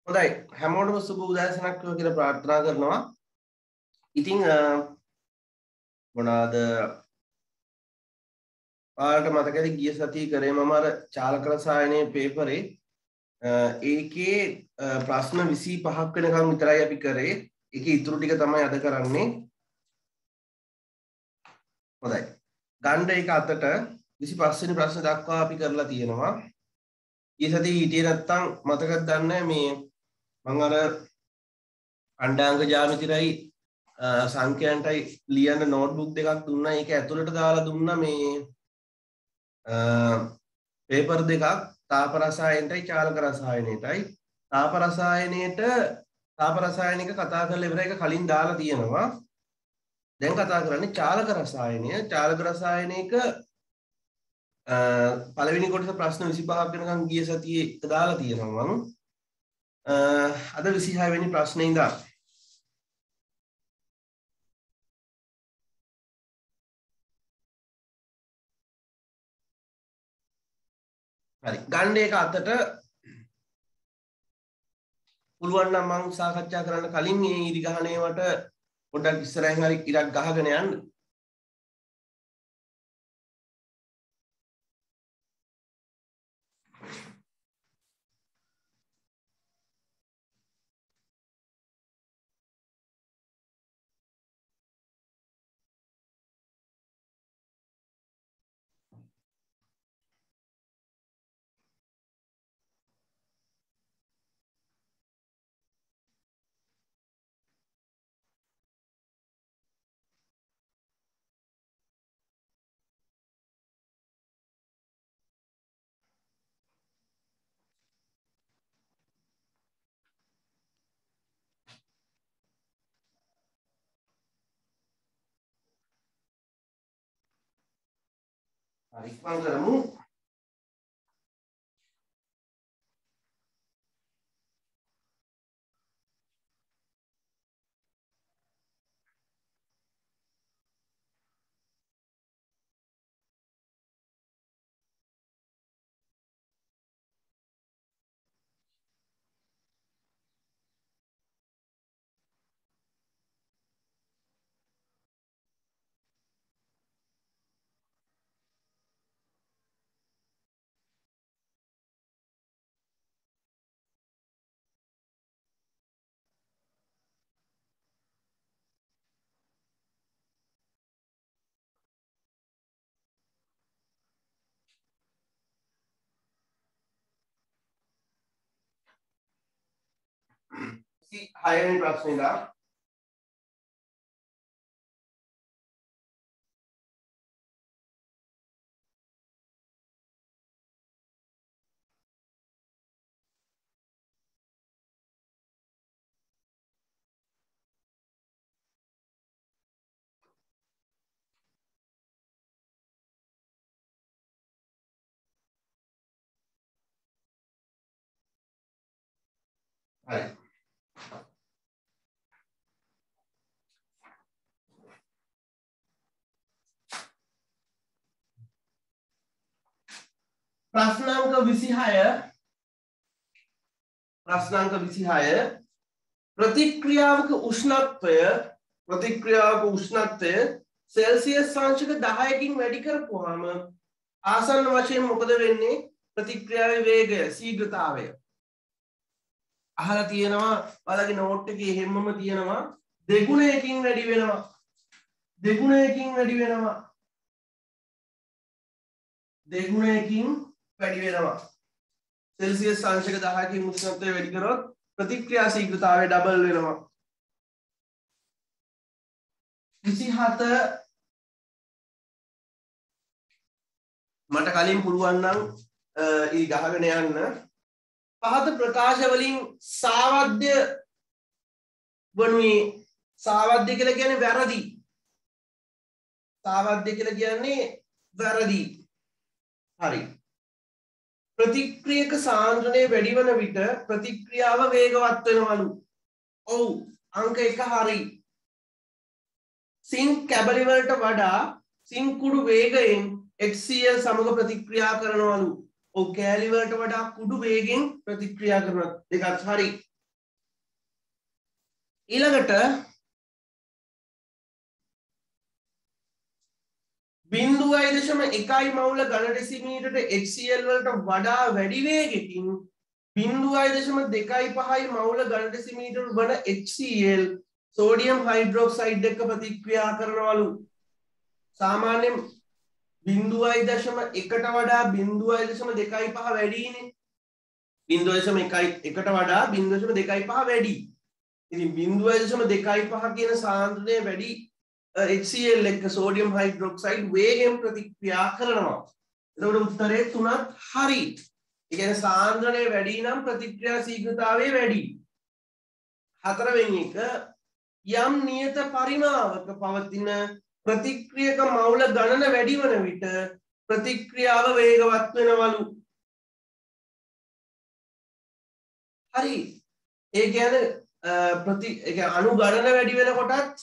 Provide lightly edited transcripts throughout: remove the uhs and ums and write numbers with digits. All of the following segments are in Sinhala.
හොඳයි හැමෝටම සුබ උදෑසනක් කියලා ප්‍රාර්ථනා කරනවා. ඉතින් මොනවාද ඔයාලට මතකද ගිය සතියේ කරේ මම අර චාලක රසායනයේ පේපරේ ඒකේ ප්‍රශ්න 25ක් වෙනකම් විතරයි අපි කරේ. ඒකේ ඉතුරු ටික තමයි අද කරන්නේ. හොඳයි. ගණ්ඩ ඒක අතට 25 වෙනි ප්‍රශ්න දක්වා අපි කරලා තියෙනවා. ඊයේ සතියේ හිටියේ නැත්තම් මතකද දන්නේ මේ මම අර අණ්ඩාංග ජ්‍යාමිතිරයි සංඛ්‍යයන්ටයි ලියන්න නෝට්බුක් දෙකක් දුන්නා. ඒක ඇතුළට දාලා දුන්නා මේ පේපර් දෙකක් තාප රසායනයටයි චාලක රසායනයටයි. තාප රසායනයට තාප රසායනික කතා කරලා ඉවර එක කලින් දාලා තියෙනවා. දැන් කතා කරන්නේ චාලක රසායනය. චාලක රසායනික පළවෙනි කොටස ප්‍රශ්න 25ක් වෙනකන් ගිය සතියේ දාලා තියෙනවා මම. අද 26 වෙනි ප්‍රශ්නේ ඉඳන් හරි ගන්න එක අතට පුළුවන් නම් මම සාකච්ඡා කරන්න කලින් මේ ඉරි ගහණේවට පොඩ්ඩක් ඉස්සරහින් හරි ඉරක් ගහගෙන යන්න. හරි මම කරමු. හයවෙනි ප්‍රශ්නේ ඉඳන් හරි ප්‍රශ්නාංක 26 ප්‍රතික්‍රියාවක උෂ්ණත්වය සෙල්සියස් අංශක 10කින් වැඩි කරපුවාම ආසන්න වශයෙන් මොකද වෙන්නේ? ප්‍රතික්‍රියාවේ වේගය ශීඝ්‍රතාවය අහලා තියෙනවා. ඔයාලගේ නෝට් එකේ හැමම තියෙනවා දෙගුණයකින් වැඩි වෙනවා. සෙල්සියස් අංශක 10කින් උෂ්ණත්වය වැඩි කරොත් ප්‍රතික්‍රියා ශීඝ්‍රතාවය ඩබල් වෙනවා. 27 මට කලින් පුළුවන් නම් ඊ ගහගෙන යන්න. පහත ප්‍රකාශ වලින් සාවද්‍ය වනුයේ සාවද්‍ය කියලා කියන්නේ වැරදි. හරි. ප්‍රතික්‍රියක සාන්ද්‍රණය වැඩි වන විට ප්‍රතික්‍රියාව වේගවත් වෙනවලු. ඔව් අංක 1 හරි. සිංක් කැබලි වලට වඩා සිංක් කුඩු වේගයෙන් HCl සමග ප්‍රතික්‍රියා කරනවලු. ඔව් කැලි වලට වඩා කුඩු වේගෙන් ප්‍රතික්‍රියා කරනවා. දෙකත් හරි. ඊළඟට 0.1 මවුල ඝන ඩෙසිමීටරට HCl වලට වඩා වැඩි වේගකින් 0.25 මවුල ඝන ඩෙසිමීටර වන HCl සෝඩියම් හයිඩ්‍රොක්සයිඩ් එක්ක ප්‍රතික්‍රියා කරනවලු. සාමාන්‍යයෙන් 0.1ට වඩා 0.25 වැඩිනේ. 0.1ට වඩා 0.25 වැඩි. ඉතින් 0.25 කියන සාන්ද්‍රණය වැඩි HCl එක්ක සෝඩියම් හයිඩ්‍රොක්සයිඩ් වේගයෙන් ප්‍රතික්‍රියා කරනවා. එතකොට උත්තරේ 3ත් හරි. ඒ කියන්නේ සාන්ද්‍රණය වැඩි නම් ප්‍රතික්‍රියා ශීඝ්‍රතාවය වැඩි. 4 වෙනි එක යම් නියත පරිමාවක පවතින ප්‍රතික්‍රියක මවුල ගණන වැඩි වන විට ප්‍රතික්‍රියාව වේගවත් වෙනවලු. හරි. ඒ කියන්නේ අණු ගණන වැඩි වෙනකොටත්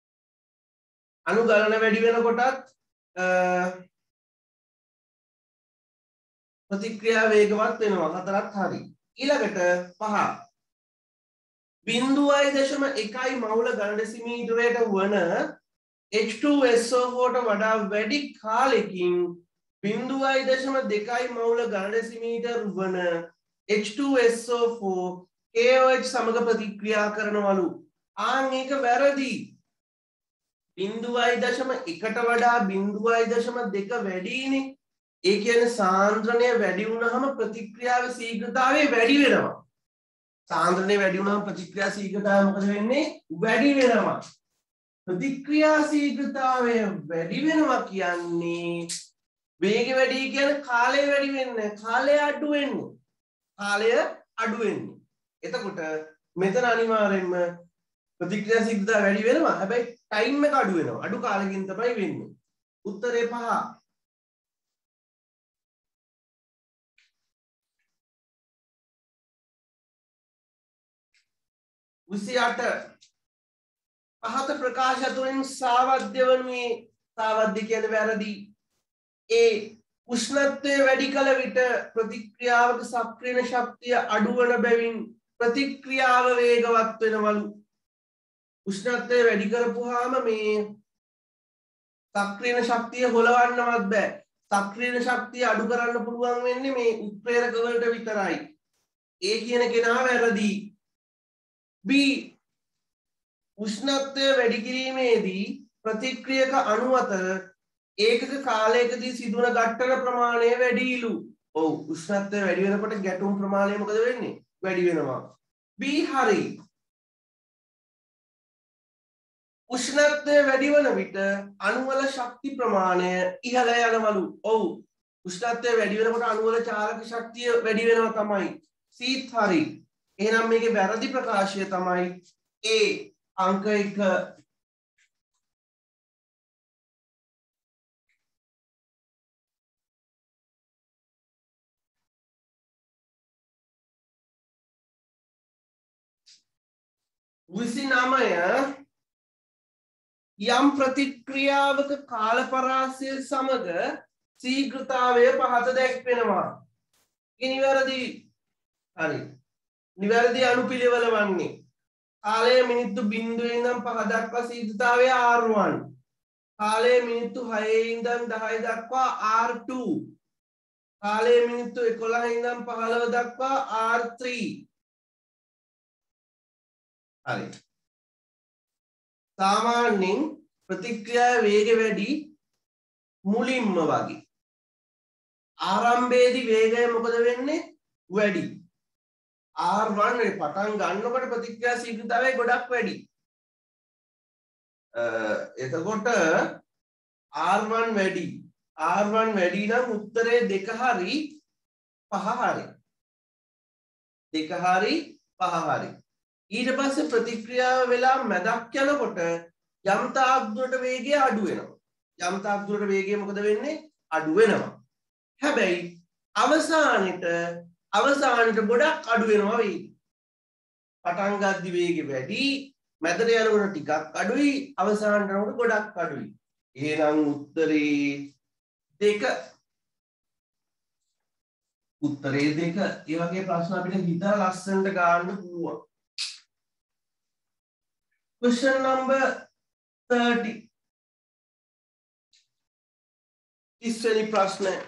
ප්‍රතික්‍රියා වේගවත් වෙනවා. 4ත් හරි. ඊළඟට 5 0.1 මවුල ඝන ඩෙසිමීටරයට වන H2SO4ට වඩා වැඩි කාලෙකින් 0.2 මවුල ඝන ඩෙසිමීටර වන H2SO4 KOH සමග ප්‍රතික්‍රියා කරනවලු. ආන් ඒක වැරදි. 0.1ට වඩා 0.2 වැඩිනේ. ඒ කියන්නේ සාන්ද්‍රණය වැඩි වුණාම ප්‍රතික්‍රියාවේ ශීඝ්‍රතාවය වැඩි වෙනවා. සාන්ද්‍රණය වැඩි වුණාම ප්‍රතික්‍රියා ශීඝ්‍රතාවය මොකද වෙන්නේ? වැඩි වෙනවා. ප්‍රතික්‍රියා ශීඝ්‍රතාවය වැඩි වෙනවා කියන්නේ වේගය වැඩි කියන්නේ කාලය වැඩි වෙන්නේ කාලය අඩු වෙන්නේ. එතකොට මෙතන අනිවාර්යෙන්ම ප්‍රතික්‍රියා ශීඝ්‍රතාවය වැඩි වෙනවා. හැබැයි ටයිම් එක අඩු වෙනවා. අඩු කාලෙකින් තමයි වෙන්නේ. උත්තරේ 5. 28 පහත ප්‍රකාශ තුලින් සාවද්‍ය වනුයේ සාවද්‍ය කියන්නේ වැරදි. ඒ උෂ්ණත්වය වැඩි කල විට ප්‍රතික්‍රියාවක සක්‍රීය ශක්තිය අඩු වන බැවින් ප්‍රතික්‍රියාව වේගවත් වෙනවලු. උෂ්ණත්වය වැඩි කරපුවාම මේ සක්‍රීය ශක්තිය හොලවන්නවත් බෑ. සක්‍රීය ශක්තිය අඩු කරන්න පුළුවන් වෙන්නේ මේ උත්ප්‍රේරක වලට විතරයි. ඒ කියන කෙනා වැරදි. B උෂ්ණත්වය වැඩි කිරීමේදී ප්‍රතික්‍රියක අණු අතර ඒකක කාලයකදී සිදුවන ඝට්ටන ප්‍රමාණය වැඩිලු. ඔව් උෂ්ණත්වය වැඩි වෙනකොට ගැටුම් ප්‍රමාණය මොකද වෙන්නේ? වැඩි වෙනවා. B හරි. උෂ්ණත්වය වැඩි වන විට අණු වල ශක්ති ප්‍රමාණය ඉහළ යනවලු. ඔව් උෂ්ණත්වය වැඩි වෙනකොට අණු වල චාලක ශක්තිය වැඩි වෙනවා තමයි. C හරි. එහෙනම් මේකේ වැරදි ප්‍රකාශය තමයි A අංක 1. යම් ප්‍රතික්‍රියාවක කාලපරාසය සමග ශීඝ්‍රතාවය පහත දැක්වෙනවා. ඒ නිවැරදි. හරි. නිවැරදි අනුපිළිවෙල වන්නේ කාලය මිනිත්තු 0 ඉඳන් 5 දක්වා ශීඝ්‍රතාවය R1. කාලය මිනිත්තු 6 ඉඳන් 10 දක්වා R2. කාලය මිනිත්තු 11 ඉඳන් 15 දක්වා R3. හරි. සාමාන්‍යයෙන් ප්‍රතික්‍රියා වේගය වැඩි මුලින්ම වගේ. ආරම්භයේදී වේගය මොකද වෙන්නේ? වැඩි. R1 නේ පටන් ගන්නකොට ප්‍රතික්‍රියා ශීඝ්‍රතාවය ගොඩක් වැඩි. එතකොට R1 වැඩි. R1 වැඩි නම් උත්තරේ 2 හරි 5 හරි. 2 හරි 5 හරි. ඊට පස්සේ ප්‍රතික්‍රියාව වෙලා මැදක් යනකොට යම් තාක් දුරට වේගය අඩු වෙනවා. යම් තාක් දුරට වේගය මොකද වෙන්නේ? අඩු වෙනවා. හැබැයි අවසානෙට ගොඩක් අඩු වෙනවා වේගය. පටන් ගද්දි වේගය වැඩි, මැදට යනකොට ටිකක් අඩුයි, අවසානට යනකොට ගොඩක් අඩුයි. එහෙනම් උත්තරේ 2. උත්තරේ 2. ඒ වගේ ප්‍රශ්න අපිට හිතලා ලස්සනට ගන්න පුළුවන්. Question number 30. 30वेनी प्रश्न है।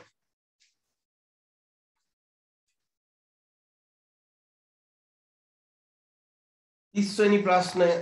तीसवेनी प्रश्न है।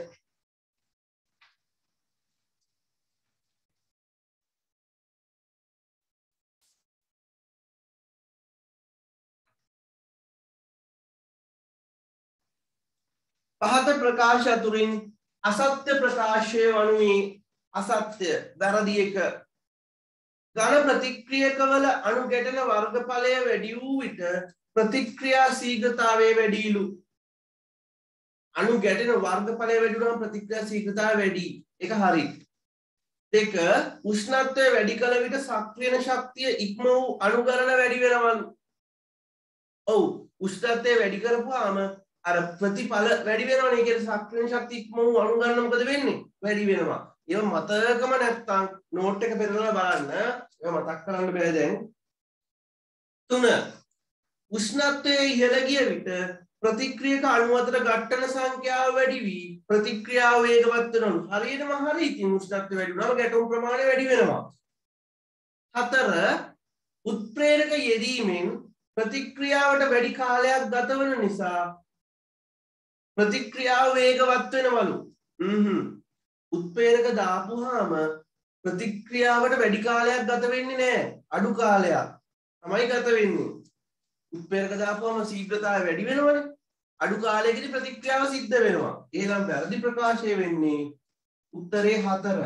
पहत प्रकाश अतुरिන් असत्य प्रकाशය වනුයේ असत्य වැරදි එක ඝන ප්‍රතික්‍රියකවල අණු ගැටෙන වර්ගඵලය වැඩි වූ විට ප්‍රතික්‍රියා ශීඝ්‍රතාවය වැඩිලු අණු ගැටෙන වර්ගඵලය වැඩි වුණාම ප්‍රතික්‍රියා ශීඝ්‍රතාවය වැඩි ඒක හරි දෙක උෂ්ණත්වය වැඩි කල විට සක්‍රියන ශක්තිය ඉක්ම වූ අණු ගණන වැඩි වෙනවලු ඔව් උෂ්ණත්වය වැඩි කරපුවාම අර ප්‍රතිඵල වැඩි වෙනවනේ ඒ කියන්නේ සක්‍රියන ශක්තිය ඉක්ම වූ අණු ගණන මොකද වෙන්නේ වැඩි වෙනවා ඒව මතකම නැත්තම් නෝට් එක පෙරලා බලන්න ඒව මතක් කරන්න බෑ දැන් තුන උෂ්ණත්වයේ ඉහළ ගිය විට ප්‍රතික්‍රියක අණු අතර ඝට්ටන සංඛ්‍යාව වැඩි වී ප්‍රතික්‍රියාව වේගවත් වෙනවලු හරියටම හරි ඉතින් උෂ්ණත්වය වැඩි වුණාම ගැටුම් ප්‍රමාණය වැඩි වෙනවා හතර උත්ප්‍රේරක යෙදීමෙන් ප්‍රතික්‍රියාවට වැඩි කාලයක් ගත වන නිසා ප්‍රතික්‍රියාව වේගවත් වෙනවලු උත්ප්‍රේරක දාපුවාම ප්‍රතික්‍රියාවට වැඩි කාලයක් ගත වෙන්නේ නැහැ අඩු කාලයක් තමයි ගත වෙන්නේ උත්ප්‍රේරක දාපුවාම ශීඝ්‍රතාවය වැඩි වෙනවනේ අඩු කාලයකදී ප්‍රතික්‍රියාව සිද්ධ වෙනවා එහෙනම් වැරදි ප්‍රකාශය වෙන්නේ උත්තරේ 4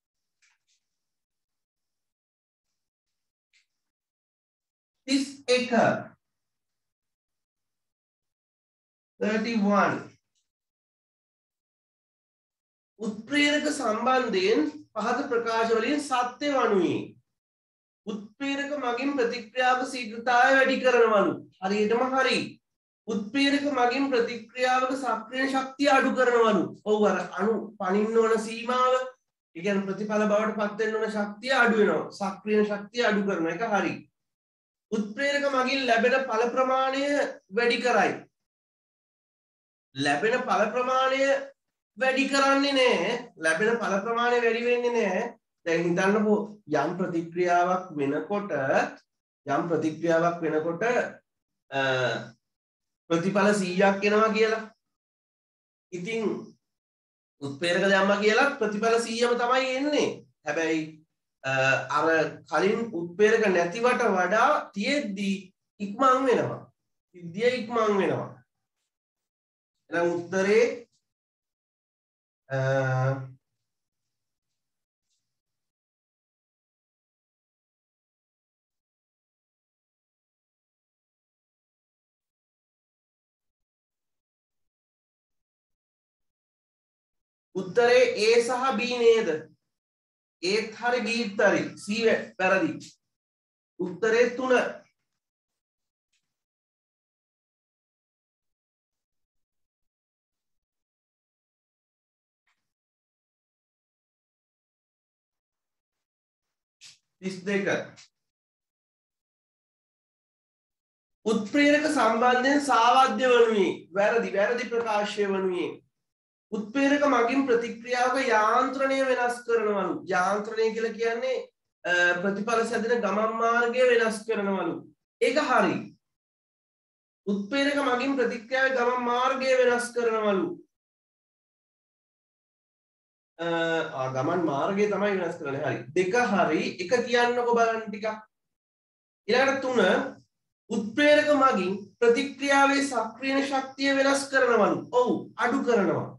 31 उत्प्रेरक संबंधයෙන් පහත ප්‍රකාශ වලින් සත්‍ය වනුයේ उत्प्रेरक මගින් ප්‍රතික්‍රියාවක ශීඝ්‍රතාවය වැඩි කරනවලු හරියටම හරි उत्प्रेरक මගින් ප්‍රතික්‍රියාවක සක්‍රිය ශක්තිය අඩු කරනවලු ඔව් අර අණු පනින්න ඕන සීමාව ඒ කියන්නේ ප්‍රතිඵල බවට පත් වෙන්න ඕන ශක්තිය අඩු වෙනවා සක්‍රිය ශක්තිය අඩු කරන එක හරි उत्प्रेरक මගින් ලැබෙන ඵල ප්‍රමාණය වැඩි කරයි ලැබෙන ඵල ප්‍රමාණය වැඩි කරන්නේ නැහැ ලැබෙන ඵල ප්‍රමාණය වැඩි වෙන්නේ නැහැ දැන් හිතන්නකෝ යම් ප්‍රතික්‍රියාවක් වෙනකොට ප්‍රතිඵල 100ක් එනවා කියලා ඉතින් උත්ප්‍රේරක දැම්මා කියලා ප්‍රතිඵල 100ම තමයි එන්නේ හැබැයි අර කලින් උත්ප්‍රේරක නැතිවට වඩා තියෙද්දි ඉක්මන් වෙනවා සිද්ධිය ඉක්මන් වෙනවා එහෙනම් උත්තරේ උත්තරේ A සහ B නේද ඒත් හරි Bත් හරි C වැරදි උත්තරේ 3 32 उत्प्रेरक संबंधයෙන් සාවද්‍ය වනුයේ වැරදි ප්‍රකාශය වනුයේ उत्प्रेरक මගින් ප්‍රතික්‍රියාවක යාන්ත්‍රණය වෙනස් කරනවලු යාන්ත්‍රණය කියලා කියන්නේ ප්‍රතිඵල සැදෙන ගමන් මාර්ගය වෙනස් කරනවලු ඒක හරි उत्प्रेरक මගින් ප්‍රතික්‍රියාවේ ගමන් මාර්ගය වෙනස් කරනවලු ගමන් මාර්ගය තමයි වෙනස් කරන්නේ හරි දෙක හරි එක කියන්නකො බලන්න ටිකක් ඊළඟට 3 उत्प्रेरक මගින් ප්‍රතික්‍රියාවේ සක්‍රියන ශක්තිය වෙනස් කරනවලු ඔව් අඩු කරනවා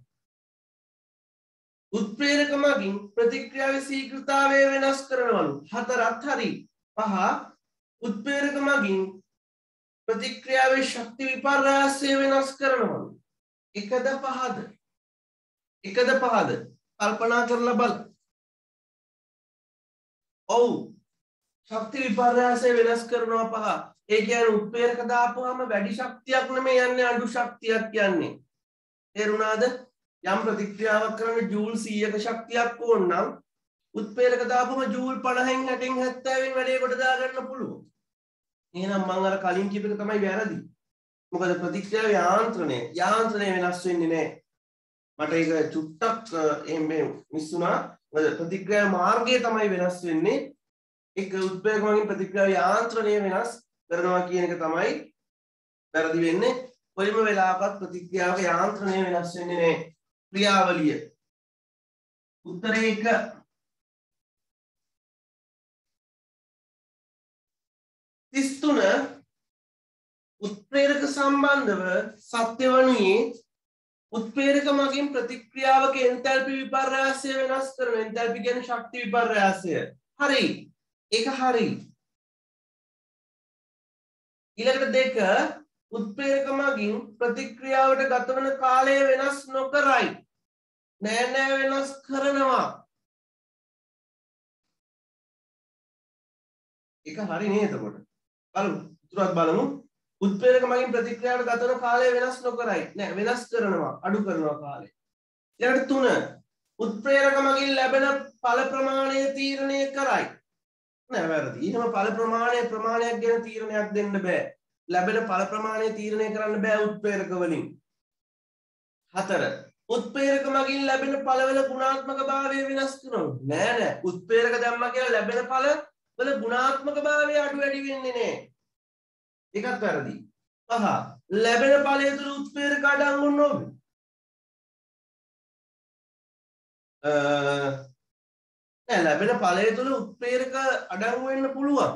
उत्प्रेरक මගින් ප්‍රතික්‍රියාවේ ශීඝ්‍රතාවය වෙනස් කරනවලු හතරත් හරි පහ उत्प्रेरक මගින් ප්‍රතික්‍රියාවේ ශක්ති විපර්යාසය වෙනස් කරනවලු එකද පහද කල්පනා කරලා බල ඔව් ශක්ති විපර්යාසය වෙනස් කරනවා පහ ඒ කියන්නේ उत्प्रेरक දාපුවාම වැඩි ශක්තියක් නෙමෙයි යන්නේ අඩු ශක්තියක් යන්නේ තේරුණාද යම් ප්‍රතික්‍රියාවක් කරන්න ජූල් 100ක ශක්තියක් ඕන නම් उत्प्रेरक දාපුවම ජූල් 50න් 60න් 70න් වැඩේ කොට දාගන්න පුළුවන් එහෙනම් මම අර කලින් කියප එක තමයි වැරදි මොකද ප්‍රතික්‍රියාවේ යාන්ත්‍රණය වෙනස් වෙන්නේ නැහැ මට ඒක චුට්ටක් එහෙම මිස්සුණා. ප්‍රතික්‍රියා මාර්ගය තමයි වෙනස් වෙන්නේ. ඒක උත්ප්‍රේරක මගින් ප්‍රතික්‍රියා යාන්ත්‍රණය වෙනස් කරනවා කියන එක තමයි වැරදි වෙන්නේ. කොයිම වෙලාවකත් ප්‍රතික්‍රියාවක යාන්ත්‍රණය වෙනස් වෙන්නේ නැහැ. ක්‍රියාවලිය. උත්තරේ 1. තිස්තුන උත්ප්‍රේරක සම්බන්ධව සත්‍ය වනුයේ උත්ප්‍රේරක මගින් ප්‍රතික්‍රියාවක එන්තැල්පි විපර්යාසය වෙනස් කරන එන්තැල්පි කියන්නේ ශක්ති විපර්යාසය. හරි. ඒක හරි. ඊළඟට 2 උත්ප්‍රේරක මගින් ප්‍රතික්‍රියාවට ගතවන කාලය වෙනස් නොකරයි. නෑ වෙනස් කරනවා. ඒක හරි නේද එතකොට? බලමු. උත්තරත් බලමු. උත්ප්‍රේරක මගින් ප්‍රතික්‍රියාවට ගතවන කාලය වෙනස් නොකරයි. නෑ වෙනස් කරනවා. අඩු කරනවා කාලය. ඊළඟට 3 උත්ප්‍රේරක මගින් ලැබෙන ඵල ප්‍රමාණය තීරණය කරයි. නෑ වැරදි. ඊටම ඵල ප්‍රමාණයක් ගැන තීරණයක් දෙන්න බෑ. ලැබෙන ඵල ප්‍රමාණය තීරණය කරන්න බෑ උත්ප්‍රේරක වලින්. 4 උත්ප්‍රේරක මගින් ලැබෙන ඵලවල ගුණාත්මක භාවය වෙනස් කරනවා. නෑ උත්ප්‍රේරක දැම්මා කියලා ලැබෙන ඵල වල ගුණාත්මක භාවය අඩු වැඩි වෙන්නේ නෑ. ඒකත් වැරදි. 5 ලැබෙන ඵලය තුළ උත්ප්‍රේරක අඩංගු නොවේ. නෑ ලැබෙන ඵලය තුළ උත්ප්‍රේරක අඩංගු වෙන්න පුළුවන්.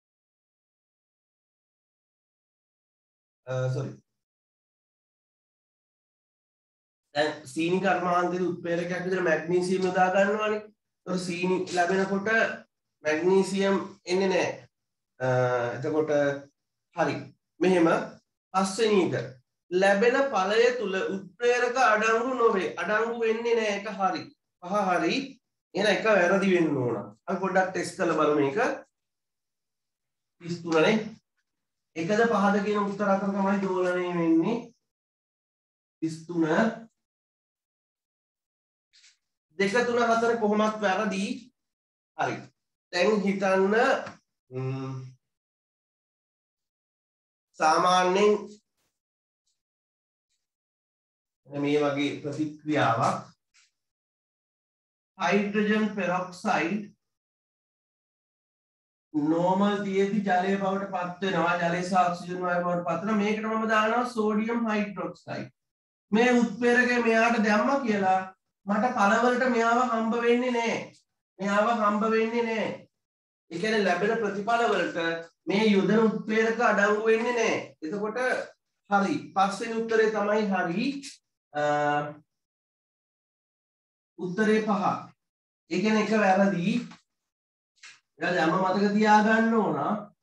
sorry. දැන් සීනි කර්මාන්තයේ උත්ප්‍රේරකයක් විදිහට මැග්නීසියම් යොදා ගන්නවානේ. ඒතකොට සීනි ලැබෙනකොට මැග්නීසියම් එන්නේ නැහැ. එතකොට හරි. මෙහෙම පස්වෙනි එක ලැබෙන ඵලය තුල උත්ප්‍රේරක අඩංගු නොවේ. අඩංගු වෙන්නේ නැහැ. ඒක හරි. පහ හරි. එහෙනම් එක වැරදි වෙන්න ඕන. අපි පොඩ්ඩක් ටෙස්ට් කරලා බලමු මේක. 33 නේ. එකද පහද කියන උත්තර අතර තමයි දෝලණය වෙන්නේ. 33 2 3 4 කොහොමත් වැරදි. හරි. දැන් හිතන්න සාමාන්‍යයෙන් මේ වගේ ප්‍රතික්‍රියාවක් හයිඩ්‍රජන් පෙරොක්සයිඩ් නෝමල් තියෙද්දි ජලය බවට පත් වෙනවා. ජලය සහ ඔක්සිජන් වායු බවට පත් වෙනවා. මේකට මම දානවා සෝඩියම් හයිඩ්‍රොක්සයිඩ්. මේ උත්ප්‍රේරකය මෙයාට දැම්මා කියලා මට පළවලට මෙයාව හම්බ වෙන්නේ නැහැ. මෙයාව හම්බ වෙන්නේ නැහැ. ඒ කියන්නේ ලැබෙන ප්‍රතිඵල වලට මේ යොදන උත්ප්‍රේරක අඩංගු වෙන්නේ නැහැ. එතකොට හරි. පස්වෙනි උත්තරේ තමයි හරි. උත්තරේ 5. ඒ කියන්නේ එක වැරදි. එයාලා යම මතක තියාගන්න ඕන.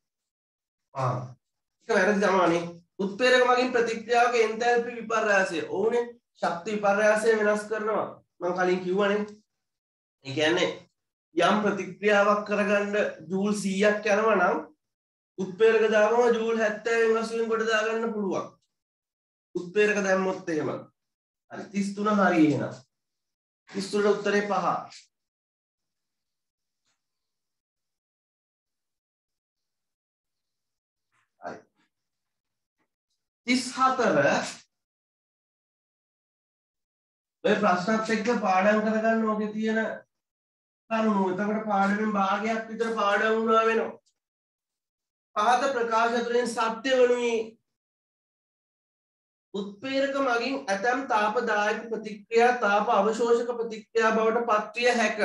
එක වැරදි තමයිනේ. උත්ප්‍රේරක මගින් ප්‍රතික්‍රියාවක එන්තැල්පි විපර්යාසය. ඕනේ ශක්ති විපර්යාසය වෙනස් කරනවා. මම කලින් කිව්වනේ. ඒ කියන්නේ යම් ප්‍රතික්‍රියාවක් කරගන්න ජූල් 100ක් යනවා නම් උත්ප්‍රේරක දාගම ජූල් 70 වශයෙන් කොට දාගන්න පුළුවන්. උත්ප්‍රේරක දැම්මොත් එහෙම. හරි 33 හරි එහෙනම්. 33 උත්තරේ 5. හරි. 34 ඔය ප්‍රශ්නත් එක්ක පාඩම් කරගන්න ඕකේ තියෙන කරුණු. එතකොට පාඩමෙන් භාගයක් විතර පාඩම් වුණා වෙනවා. පහත ප්‍රකාශ තුළින් සත්‍ය වනුයේ උත්ප්‍රේරක මගින් ඇතම් තාපදායක ප්‍රතික්‍රියා තාප අවශෝෂක ප්‍රතික්‍රියා බවට පත්විය හැක.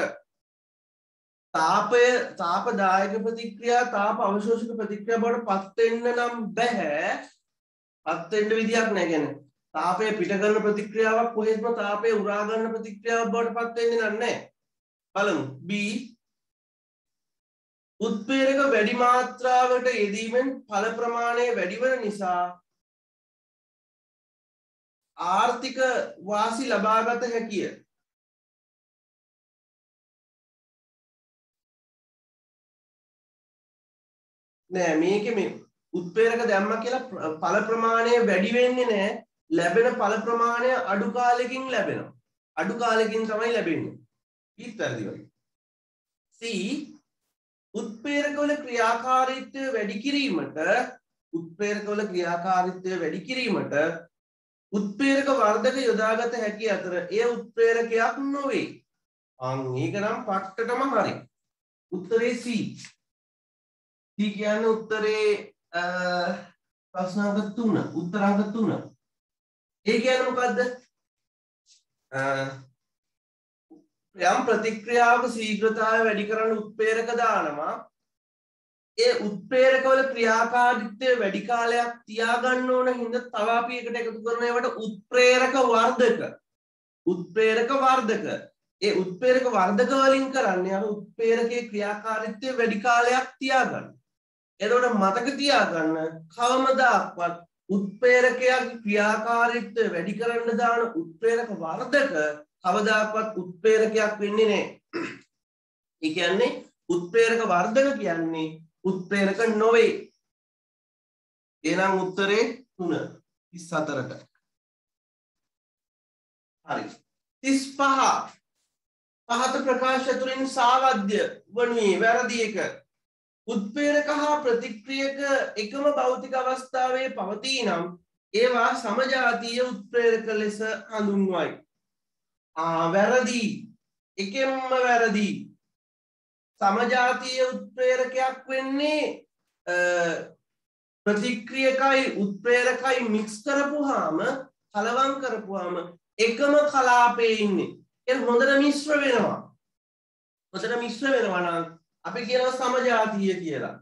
තාපදායක ප්‍රතික්‍රියා තාප අවශෝෂක ප්‍රතික්‍රියා බවට පත් වෙන්න නම් බෑ. පත් වෙන්න විදියක් නැහැ කියන්නේ. තාපය පිට කරන ප්‍රතික්‍රියාවක් කොහෙත්ම තාපය උරා ගන්න ප්‍රතික්‍රියාවක් බවට පත් වෙන්නේ නැහැ. බලමු. B උත්ප්‍රේරක වැඩි මාත්‍රාවට යෙදීමෙන් ඵල ප්‍රමාණය වැඩි වෙන නිසා ආර්ථික වාසි ලබාගත හැකිය. නෑ මේකේ මේ උත්ප්‍රේරක දැම්ම කියලා ඵල ප්‍රමාණය වැඩි වෙන්නේ නෑ. ලැබෙන ඵල ප්‍රමාණය අඩු කාලෙකින් ලැබෙනවා. අඩු කාලෙකින් තමයි ලැබෙන්නේ. ඊත් වැරදි වගේ. C උත්ප්‍රේරකවල ක්‍රියාකාරීත්වය වැඩි කිරීමට උත්ප්‍රේරක වර්ධක යොදාගත හැකි අතර එය උත්ප්‍රේරකයක් නොවේ. අන් ඒක නම් පට්ටටම හරි. උත්තරේ C. C කියන්නේ උත්තරේ ප්‍රශ්නාංක 3 උත්තරාංක 3. ඒ කියන්නේ මොකද්ද? යම් ප්‍රතික්‍රියාවක ශීඝ්‍රතාවය වැඩි කරන උත්ප්‍රේරක දානවා. ඒ උත්ප්‍රේරකවල ක්‍රියාකාරීත්වය වැඩි කාලයක් තියාගන්න ඕන හින්දා තව අපි එකට එකතු කරන ඒවට උත්ප්‍රේරක වර්ධක. උත්ප්‍රේරක වර්ධක. ඒ උත්ප්‍රේරක වර්ධක වලින් කරන්නේ අර උත්ප්‍රේරකයේ ක්‍රියාකාරීත්වය වැඩි කාලයක් තියාගන්න. එතකොට මතක තියාගන්න කවමදාක්වත් උත්ප්‍රේරකයේ ක්‍රියාකාරීත්වය වැඩි කරන්න දාන උත්ප්‍රේරක වර්ධක කවදාකවත් උත්ප්‍රේරකයක් වෙන්නේ නැහැ. ඒ කියන්නේ උත්ප්‍රේරක වර්ධක කියන්නේ උත්ප්‍රේරක නොවේ. එහෙනම් උත්තරේ 3 34ට. හරි. 35 පහත ප්‍රකාශ තුලින් සාවද්‍ය වනුයේ වැරදි එක. උත්ප්‍රේරක හා ප්‍රතික්‍රියක එකම භෞතික අවස්ථාවේ පවතී නම් ඒවා සමජාතීය උත්ප්‍රේරක ලෙස හඳුන්වයි. වැරදි. එකෙන්ම වැරදි. සමජාතීය උත්ප්‍රේරකයක් වෙන්නේ ප්‍රතික්‍රියකයි උත්ප්‍රේරකයි මික්ස් කරපුවාම කලවම් කරපුවාම එකම කලාපයේ ඉන්නේ. ඒ හොඳට මිශ්‍ර වෙනවා. හොඳට මිශ්‍ර වෙනවා නම් අපි කියනවා සමජාතීය කියලා.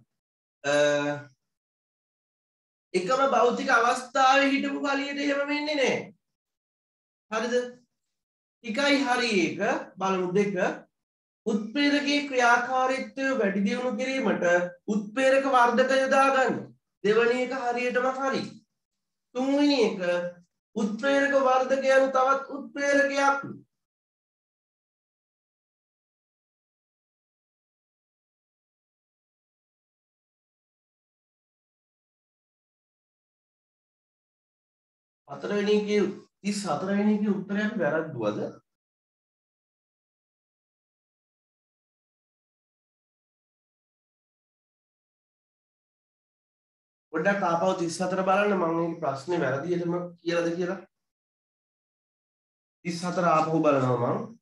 එකම භෞතික අවස්ථාවේ හිටපු කලියට එහෙම වෙන්නේ නැහැ. හරිද? එකයි හරි එක බලමු දෙක. උත්ප්‍රේරකයේ ක්‍රියාකාරීත්වය වැඩි දියුණු කිරීමට උත්ප්‍රේරක වර්ධක යොදා ගන්න. දෙවැනි එක හරියටම හරි. තුන්වෙනි එක උත්ප්‍රේරක වර්ධක යන තවත් උත්ප්‍රේරකයක්. හතරවෙනි එකේ 34 වෙනි එකේ උත්තරය අපි වැරද්දුවද? පොඩ්ඩක් ආපහු 34 බලන්න මම මේ ප්‍රශ්නේ වැරදියටම කියලාද කියලා. 34 ආපහු බලනවා මම.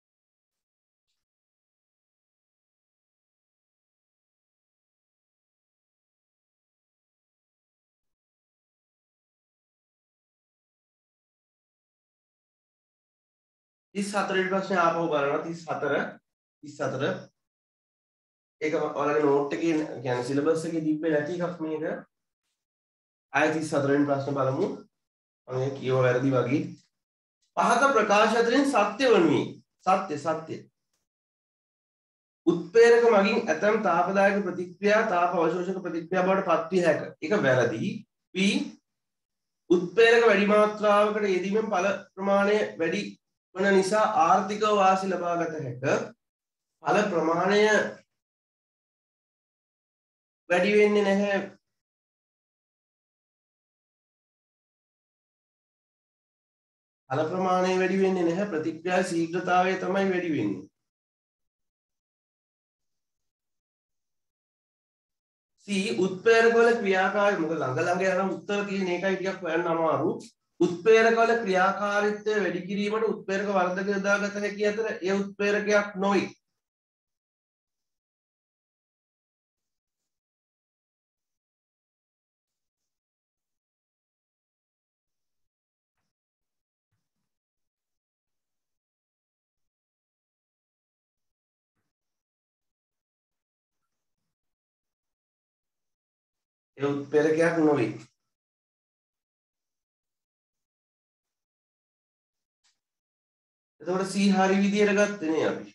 ඉස්සතරේ ප්‍රශ්නේ ආපහු බලනවා 34 ඒක ඔයාලගේ නෝට් එකේ කියන්නේ සිලබස් එකේ තිබ්බේ නැති එකක් මේක. ආයෙත් 34 වෙනි ප්‍රශ්න බලමු. මම කියව වැරදි වගේ. පහත ප්‍රකාශ අතරින් සත්‍ය වනුයේ සත්‍ය උත්ප්‍රේරක මගින් ඇතම් තාපදායක ප්‍රතික්‍රියා තාප අවශෝෂක ප්‍රතික්‍රියා බවට පත් විය හැක. ඒක වැරදි. B උත්ප්‍රේරක වැඩි මාත්‍රාවකට යෙදීමෙන් ඵල ප්‍රමාණය වැඩි වන නිසා ආර්ථිකව වාසි ලබා ගත හැක. ඵල ප්‍රමාණය වැඩි වෙන්නේ නැහැ. ඵල ප්‍රමාණය වැඩි වෙන්නේ නැහැ. ප්‍රතික්‍රියා ශීඝ්‍රතාවය තමයි වැඩි වෙන්නේ. C උත්ප්‍රේරක වල ක්‍රියාකාරී මොකද ළඟ යන උත්තර කියන එකයි ටිකක් හොයන්න අමාරු. උත්ප්‍රේරක වල ක්‍රියාකාරීත්වය වැඩි කිරීමට උත්ප්‍රේරක වර්ධක යොදාගත හැකි අතර ඒ උත්ප්‍රේරකයක් නොවේ. ඒ උත්ප්‍රේරකයක් නොවේ. එතකොට C හරි විදියට ගත්තේ නේ අපි.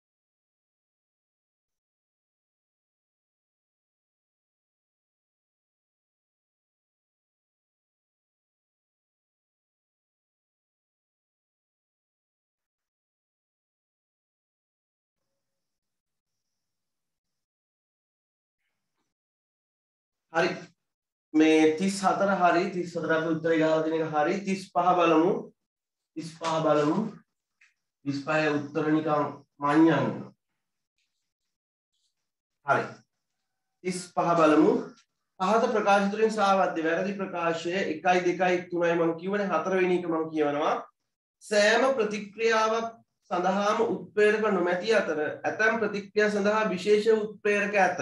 හරි. මේ 34 හරි 34 අපි උත්තරේ ගහලා දෙන එක හරි 35 බලමු. 35 බලමු. 35 උත්තර නිකන් මඤ්ඤං. හරි. 35 බලමු. පහත ප්‍රකාශ තුලින් සාවද්‍ය වැරදි ප්‍රකාශය 1 2 3යි මම කියවනේ 4 වෙනි එක මම කියවනවා සෑම ප්‍රතික්‍රියාවක් සඳහාම උත්ප්‍රේරක නොමැති අතර ඇතැම් ප්‍රතික්‍රියා සඳහා විශේෂ උත්ප්‍රේරක ඇත.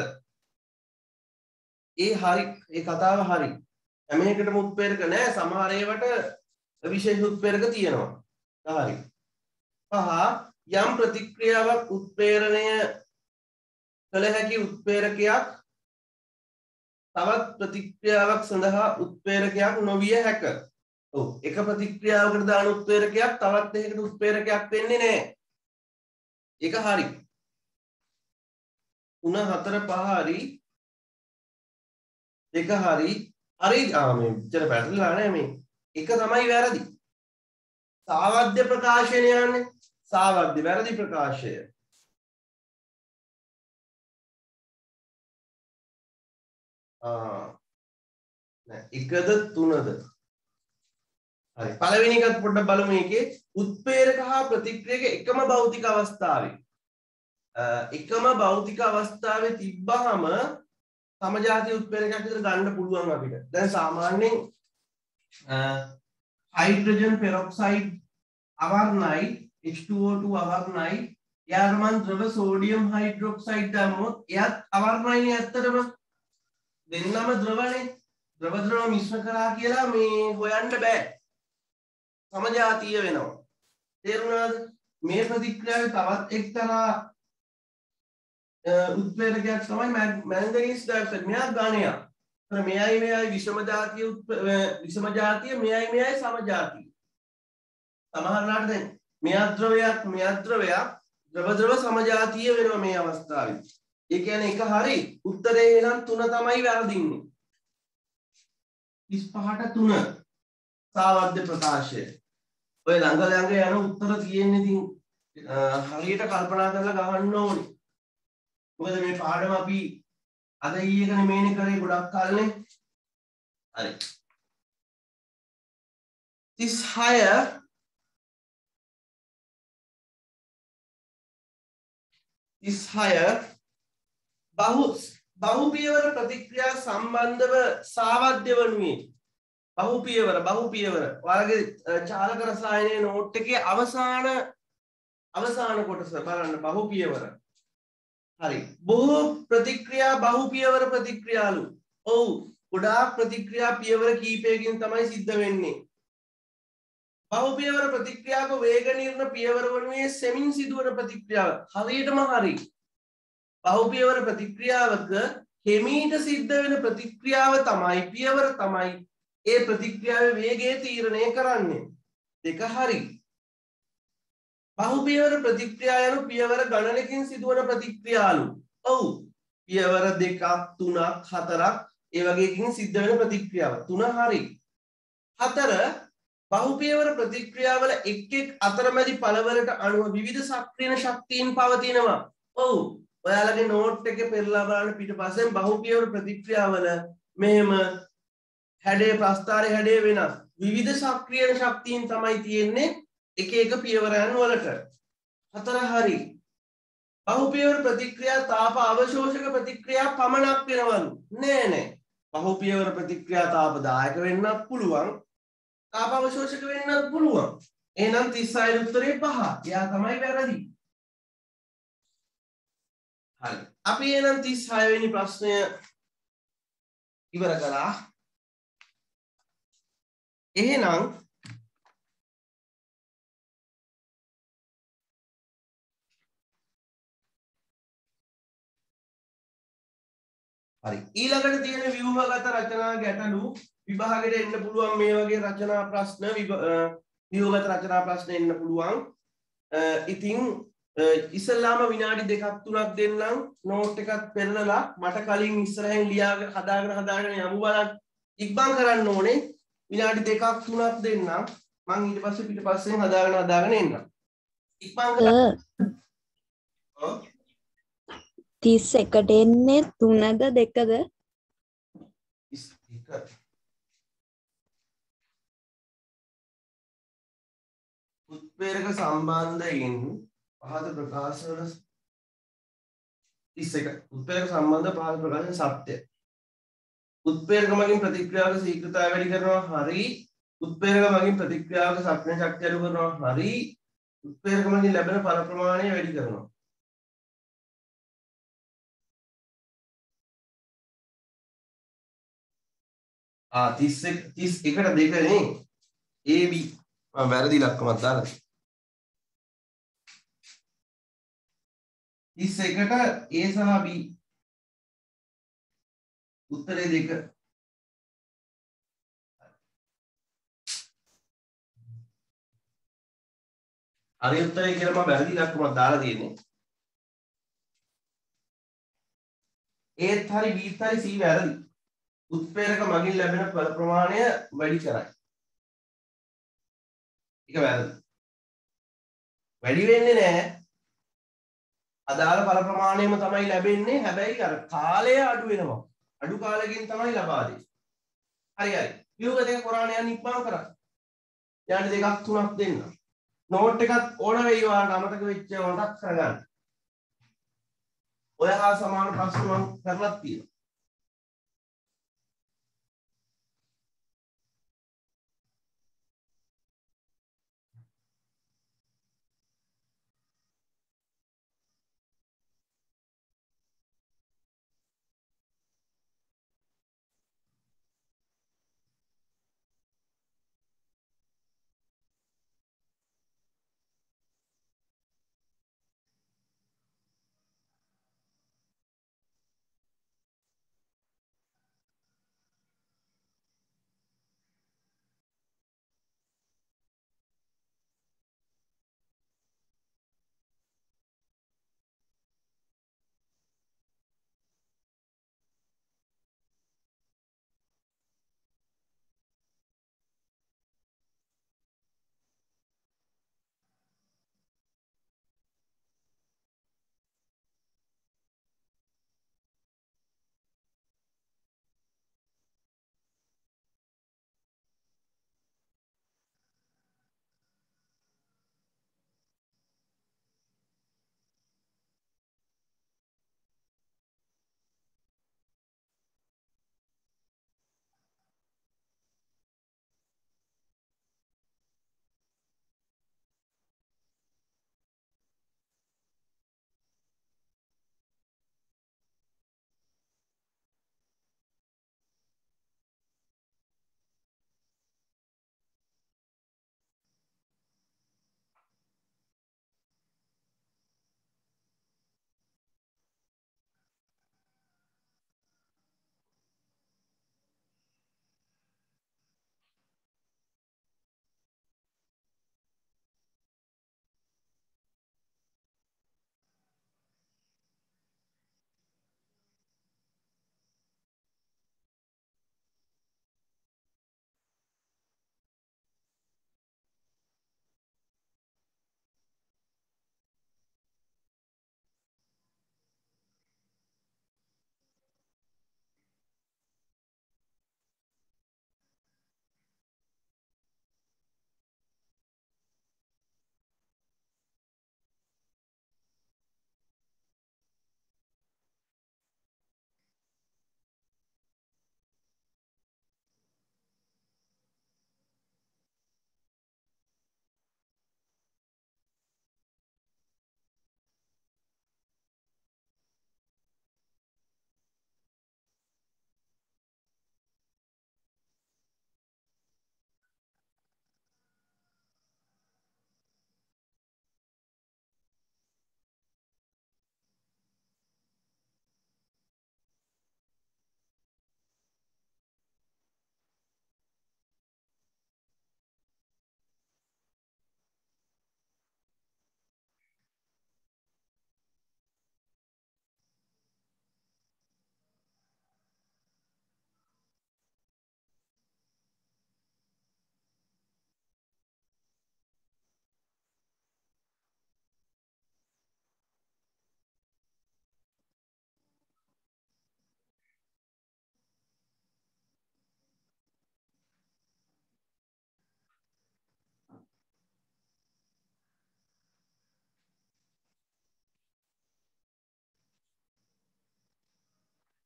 ඒ හරි ඒ කතාව හරි. හැම එකටම උත්ප්‍රේරක නැහැ. සමහර ඒවාට විශේෂ උත්ප්‍රේරක තියෙනවා. හරි. පහ යම් ප්‍රතික්‍රියාවක් උත්ප්‍රේරණය කළ හැකි උත්ප්‍රේරකයක් තවත් ප්‍රතික්‍රියාවක් සඳහා උත්ප්‍රේරකයක් නොවිය හැක. ඔව් එක ප්‍රතික්‍රියාවකට දාන උත්ප්‍රේරකයක් තවත් එකකට උත්ප්‍රේරකයක් වෙන්නේ නැහැ. ඒක හරි. 3 4 5 හරි. එක හරි. හරි මේ විතර පැටලලා නැහැ මේ. එක තමයි වැරදි. සාවද්‍ය ප්‍රකාශනය යන්නේ. සාවද්‍ය වැරදි ප්‍රකාශය. නෑ එකද තුනද? හරි. පළවෙනි එකත් පොඩ්ඩක් බලමු මේකේ උත්ප්‍රේරක හා ප්‍රතික්‍රියක එකම භෞතික අවස්ථාවේ එකම භෞතික අවස්ථාවේ තිබ්බහම සමජාති උත්ප්‍රේරකයක් විතර ගන්න පුළුවන් අපිට. දැන් සාමාන්‍යයෙන් හයිඩ්‍රජන් පෙරොක්සයිඩ් අවර්ණයි H2O2 අවර්ණයි යාර මන් ද්‍රව සෝඩියම් හයිඩ්‍රොක්සයිඩ් දැම්මොත් එයත් අවර්ණයිනේ ඇත්තටම දෙන්නම ද්‍රවනේ. ද්‍රව මිශ්‍ර කරා කියලා මේ හොයන්න බෑ. සමජාතීය වෙනවා. තේරුණාද? මේ ප්‍රතික්‍රියාවේ තවත් එක්තරා උත්ප්‍රේරකයක් තමයි මැංගනීස් ඩයොක්සයිඩ්. මෙයා ඝනයක්. අර මෙයයි විෂම ජාතිය මෙයයි සමජාතීය. සමහරවිට දැන් මෙයා ද්‍රවයක් ද්‍රව සමජාතීය වෙනවා මේ අවස්ථාවේ. ඒ කියන්නේ එක හරි. උත්තරේ එහෙනම් 3 තමයි වැරදින්නේ. 35ට 3 සාවද්‍ය ප්‍රකාශය. ඔය ළඟ යන උත්තර තියෙන්නේ ඉතින් හරියට කල්පනා කරලා ගහන්න ඕනේ. මොකද මේ පාඩම අපි අද ඊයක නෙමෙයිනේ කරේ ගොඩක් කල්නේ. හරි. 36 බහුපියවර ප්‍රතික්‍රියා සම්බන්ධව සාවද්‍ය වනුයේ බහුපියවර ඔයාලගේ චාලක රසායනයේ නෝට් එකේ අවසාන කොටස බලන්න බහුපියවර. හරි. බොහෝ ප්‍රතික්‍රියා බහුපියවර ප්‍රතික්‍රියාලු. ඔව් ගොඩාක් ප්‍රතික්‍රියා පියවර කීපයකින් තමයි සිද්ධ වෙන්නේ. බහුපියවර ප්‍රතික්‍රියාවක වේග නිර්ණ පියවර වනුයේ සෙමින් සිදුවන ප්‍රතික්‍රියාව. හරියටම හරි. බහුපියවර ප්‍රතික්‍රියාවක හිමීට සිද්ධ වෙන ප්‍රතික්‍රියාව තමයි පියවර තමයි ඒ ප්‍රතික්‍රියාවේ වේගය තීරණය කරන්නේ. දෙක හරි. බහුපියවර ප්‍රතික්‍රියා යනු පියවර ගණනකින් සිදුවන ප්‍රතික්‍රියාලු. ඔව්. පියවර 2ක් 3ක් 4ක් ඒ වගේකින් සිද්ධ වෙන ප්‍රතික්‍රියාව. 3 හරි. 4 බහුපියවර ප්‍රතික්‍රියාවල එක් අතරමැදි පළවලට අනුව විවිධ සක්‍රීය ශක්තියින් පවතිනවා. ඔව්. ඔයාලගේ නෝට් එකේ පෙරලා බලන්න පිටපස්සෙන් බහුපියවර ප්‍රතික්‍රියාවල මෙහෙම හැඩේ ප්‍රස්ථාරයේ හැඩේ වෙනස්. විවිධ සක්‍රීය ශක්තියින් තමයි තියෙන්නේ එක එක පියවරයන් වලට. 4 හරි. බහුපියවර ප්‍රතික්‍රියා තාප අවශෝෂක ප්‍රතික්‍රියා පමණක් වෙනවලු. නෑ. බහුපියවර ප්‍රතික්‍රියා තාපදායක වෙන්නත් පුළුවන්. තාප අවශෝෂක වෙන්නත් පුළුවන්. එහෙනම් 36 උත්තරේ 5. එයා තමයි වැරදි. හරි. අපි එහෙනම් 36 වෙනි ප්‍රශ්නය ඉවර කළා. එහෙනම් හරි ඊළඟට තියෙන ව්‍යුහගත රචනා ගැටලු විභාගෙට එන්න පුළුවන් මේ වගේ රචනා ප්‍රශ්න ව්‍යුහගත රචනා ප්‍රශ්න එන්න පුළුවන්. ඉතින් ඉස්සල්ලාම විනාඩි 2ක් 3ක් දෙන්නම් නෝට් එකක් පෙන්නලා මට කලින් ඉස්සරහින් ලියාගෙන හදාගෙන යමු බලන්න. ඉක්මන් කරන්න ඕනේ. විනාඩි 2ක් 3ක් දෙන්නම්. මම ඊට පස්සේ පිටපස්සෙන් හදාගෙන එන්නම්. ඉක්මන් කරන්න. 31ට එන්නේ 3ද 2ද? 31. උත්ප්‍රේරක සම්බන්ධයෙන් පහත ප්‍රකාශ වල 31. උත්ප්‍රේරක සම්බන්ධ පහත ප්‍රකාශන සත්‍ය. උත්ප්‍රේරක මගින් ප්‍රතික්‍රියාවක ශීඝ්‍රතාවය වැඩි කරනවා හරි. උත්ප්‍රේරක මගින් ප්‍රතික්‍රියාවක සක්‍රිය ශක්තිය අඩු කරනවා හරි. උත්ප්‍රේරක මගින් ලැබෙන ඵල ප්‍රමාණය වැඩි කරනවා. ආ 31ට 2 නේ. AB මම වැරදි ඉලක්කමක් දාලා. 31ට A සහ B උත්තරේ 2. හරි උත්තරේ කියලා මම වැරදි ඉලක්කමක් දාලා තියෙන්නේ. Aත් හරි Bත් හරි C වැරදි. උත්ප්‍රේරක මගින් ලැබෙන ඵල ප්‍රමාණය වැඩි කරයි. ඒක වැරදි. වැඩි වෙන්නේ නැහැ. අදාළ ඵල ප්‍රමාණයම තමයි ලැබෙන්නේ. හැබැයි අර කාලය අඩු වෙනවා. අඩු කාලෙකින් තමයි ලබා දෙන්නේ. හරි හරි. වියෝග දෙක කොරාණ යන්න ඉක්මන් කරා. යන්න දෙකක් තුනක් දෙන්න. නෝට් එකක් ඕන වෙයි ඔයාලට අමතක වෙච්ච මතක් කරගන්න. ඔය හා සමාන ප්‍රශ්න මම කරලා තියෙනවා.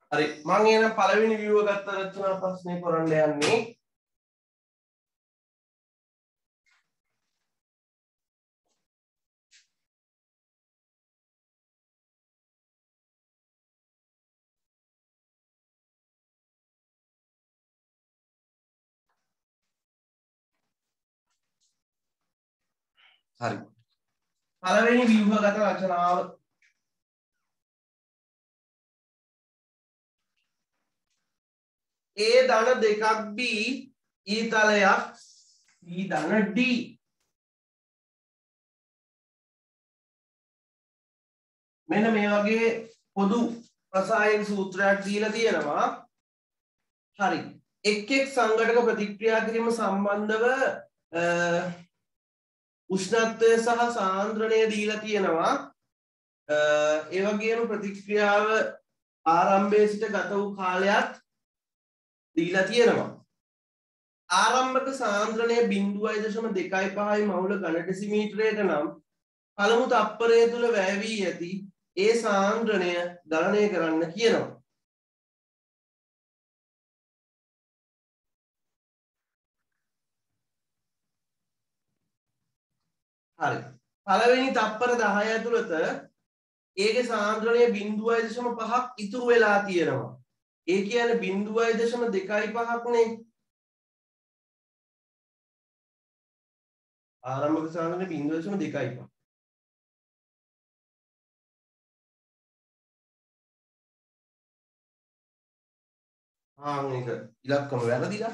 හරි මම එහෙනම් පළවෙනි view එක ගත්ත රචනා ප්‍රශ්නේ කරන්න යන්නේ හරි පළවෙනි view එක ගත්ත රචනාව A ධන දෙකක් B ඊතලයක් C ධන D මෙන්න මේ වගේ පොදු රසායන සූත්‍රයක් දීලා තියෙනවා හරි එක් එක් සංඝටක ප්‍රතික්‍රියා කිරීම සම්බන්ධව උෂ්ණත්වය සහ සාන්ද්‍රණය දීලා තියෙනවා ඒ වගේම ප්‍රතික්‍රියාව ආරම්භයේ සිට ගත වූ කාලයත් දීලා තියෙනවා ආරම්භක සාන්ද්‍රණය 0.25යි මවුල ඝන ඩෙසිමීටරයට නම් පළමු තප්පරය තුල වැය වී ඇති ඒ සාන්ද්‍රණය ගණනය කරන්න කියනවා හරි පළවෙනි තප්පර 10 ඇතුළත ඒකේ සාන්ද්‍රණය 0.5ක් ඉතුරු වෙලා තියෙනවා ඒ කියන්නේ 0.25ක් නේ ආරම්භක සාන්ද්‍රණය 0.25 මේක ඉලක්කම වැරදිලා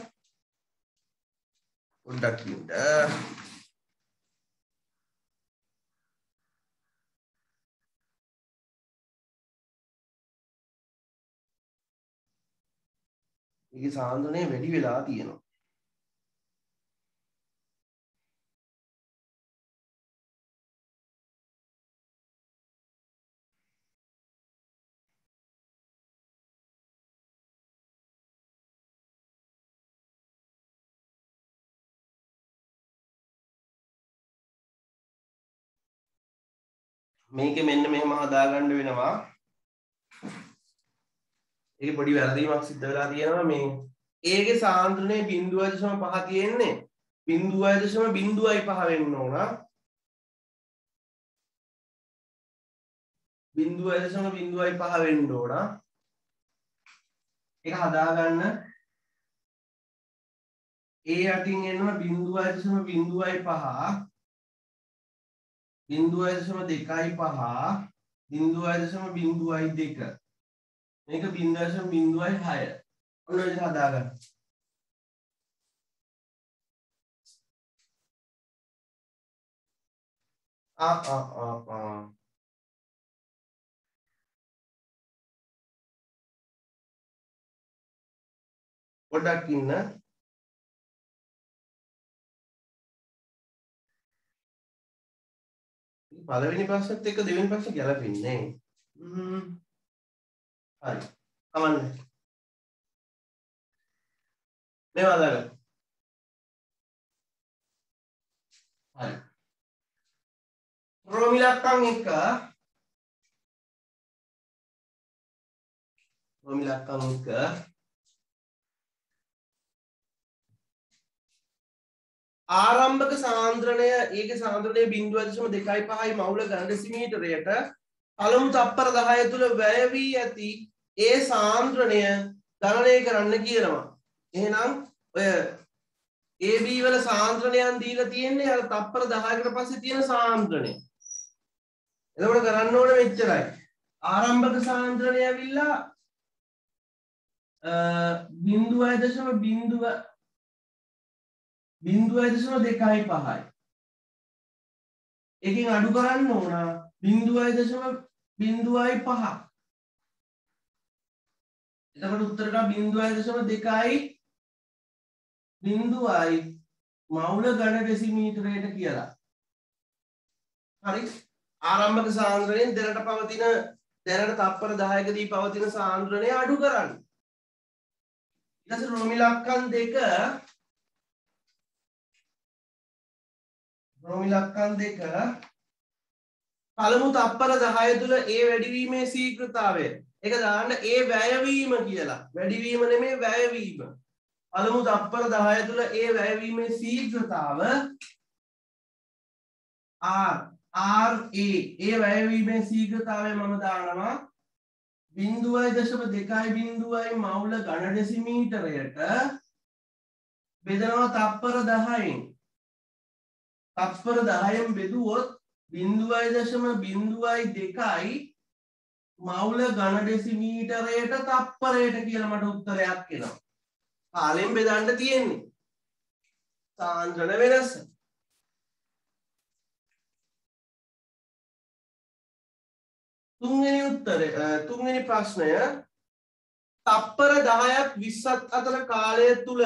පොඩ්ඩක් කියන්න මේකේ සාන්ද්‍රණය වැඩි වෙලා තියෙනවා මේක මෙන්න මෙහෙම හදාගන්න වෙනවා ඒක පොඩි වැරදීමක් සිද්ධ වෙලා තියෙනවා මේ ඒගේ සාන්ද්‍රණය 0.5 තියෙන්නේ 0.05 වෙන්න ඕන 0.05 වෙන්න ඕන ඒක හදාගන්න ඒ යටින් එනවා 0.05 0.25 0.02 මේක 0.06 ඔන්න ඒක හදාගන්න පොඩ්ඩක් ඉන්න පළවෙනි ප්‍රශ්නෙත් එක්ක දෙවෙනි ප්‍රශ්නේ ගැලපෙන්නේ නැහැ හරි කමන්න මේවා දාගන්න හරි රෝමිලක්කම් එක ආරම්භක සාන්ද්‍රණය ඒකේ සාන්ද්‍රණය 0.25යි මවුල ඝන ඩෙසිමීටරයට පළමු තප්පර 10 තුල වැය වී ඇති ඒ සාන්ද්‍රණය ගණනය කරන්න කියනවා. එහෙනම් ඔය AB වල සාන්ද්‍රණයන් දීලා තියෙන්නේ අර තප්පර 10කට පස්සේ තියෙන සාන්ද්‍රණය. එතකොට කරන්න ඕනේ මෙච්චරයි. ආරම්භක සාන්ද්‍රණය ඇවිල්ලා 0.25යි. එකෙන් අඩු කරන්න ඕන 0.05. එතකොට උත්තරට 0.2යි මවුල ඝන ඩෙසිමීටරයට කියලා. හරි. ආරම්භක සාන්ද්‍රණයෙන් දැනට තප්පර 10කදී පවතින සාන්ද්‍රණය අඩු කරන්න. ඊට පස්සේ රෝමිලක්කම් දෙක පළමු තප්පර 10 තුල ඒ වැඩිවීමේ ශීඝ්‍රතාවය ඒක දාන්න ඒ වැයවීම කියලා. වැඩිවීම නෙමෙයි වැයවීම. අලමු තප්පර 10 තුල ඒ වැයවීමේ ශීඝ්‍රතාව r ra ඒ වැයවීමේ ශීඝ්‍රතාවය මම දානවා 0.2 මවුල ඝන ඩෙසිමීටරයට බෙදනවා තප්පර 10න්. තප්පර 10න් බෙදුවොත් 0.02 මවුල ඝන ඩෙසිමීටරයට තප්පරයට කියලා මට උත්තරයක් එනවා. කාලෙන් බෙදන්න තියෙන්නේ. සාන්ද්‍රණ වෙනස. තුන්වෙනි ප්‍රශ්නය තප්පර 10ක් 20ක් අතර කාලය තුල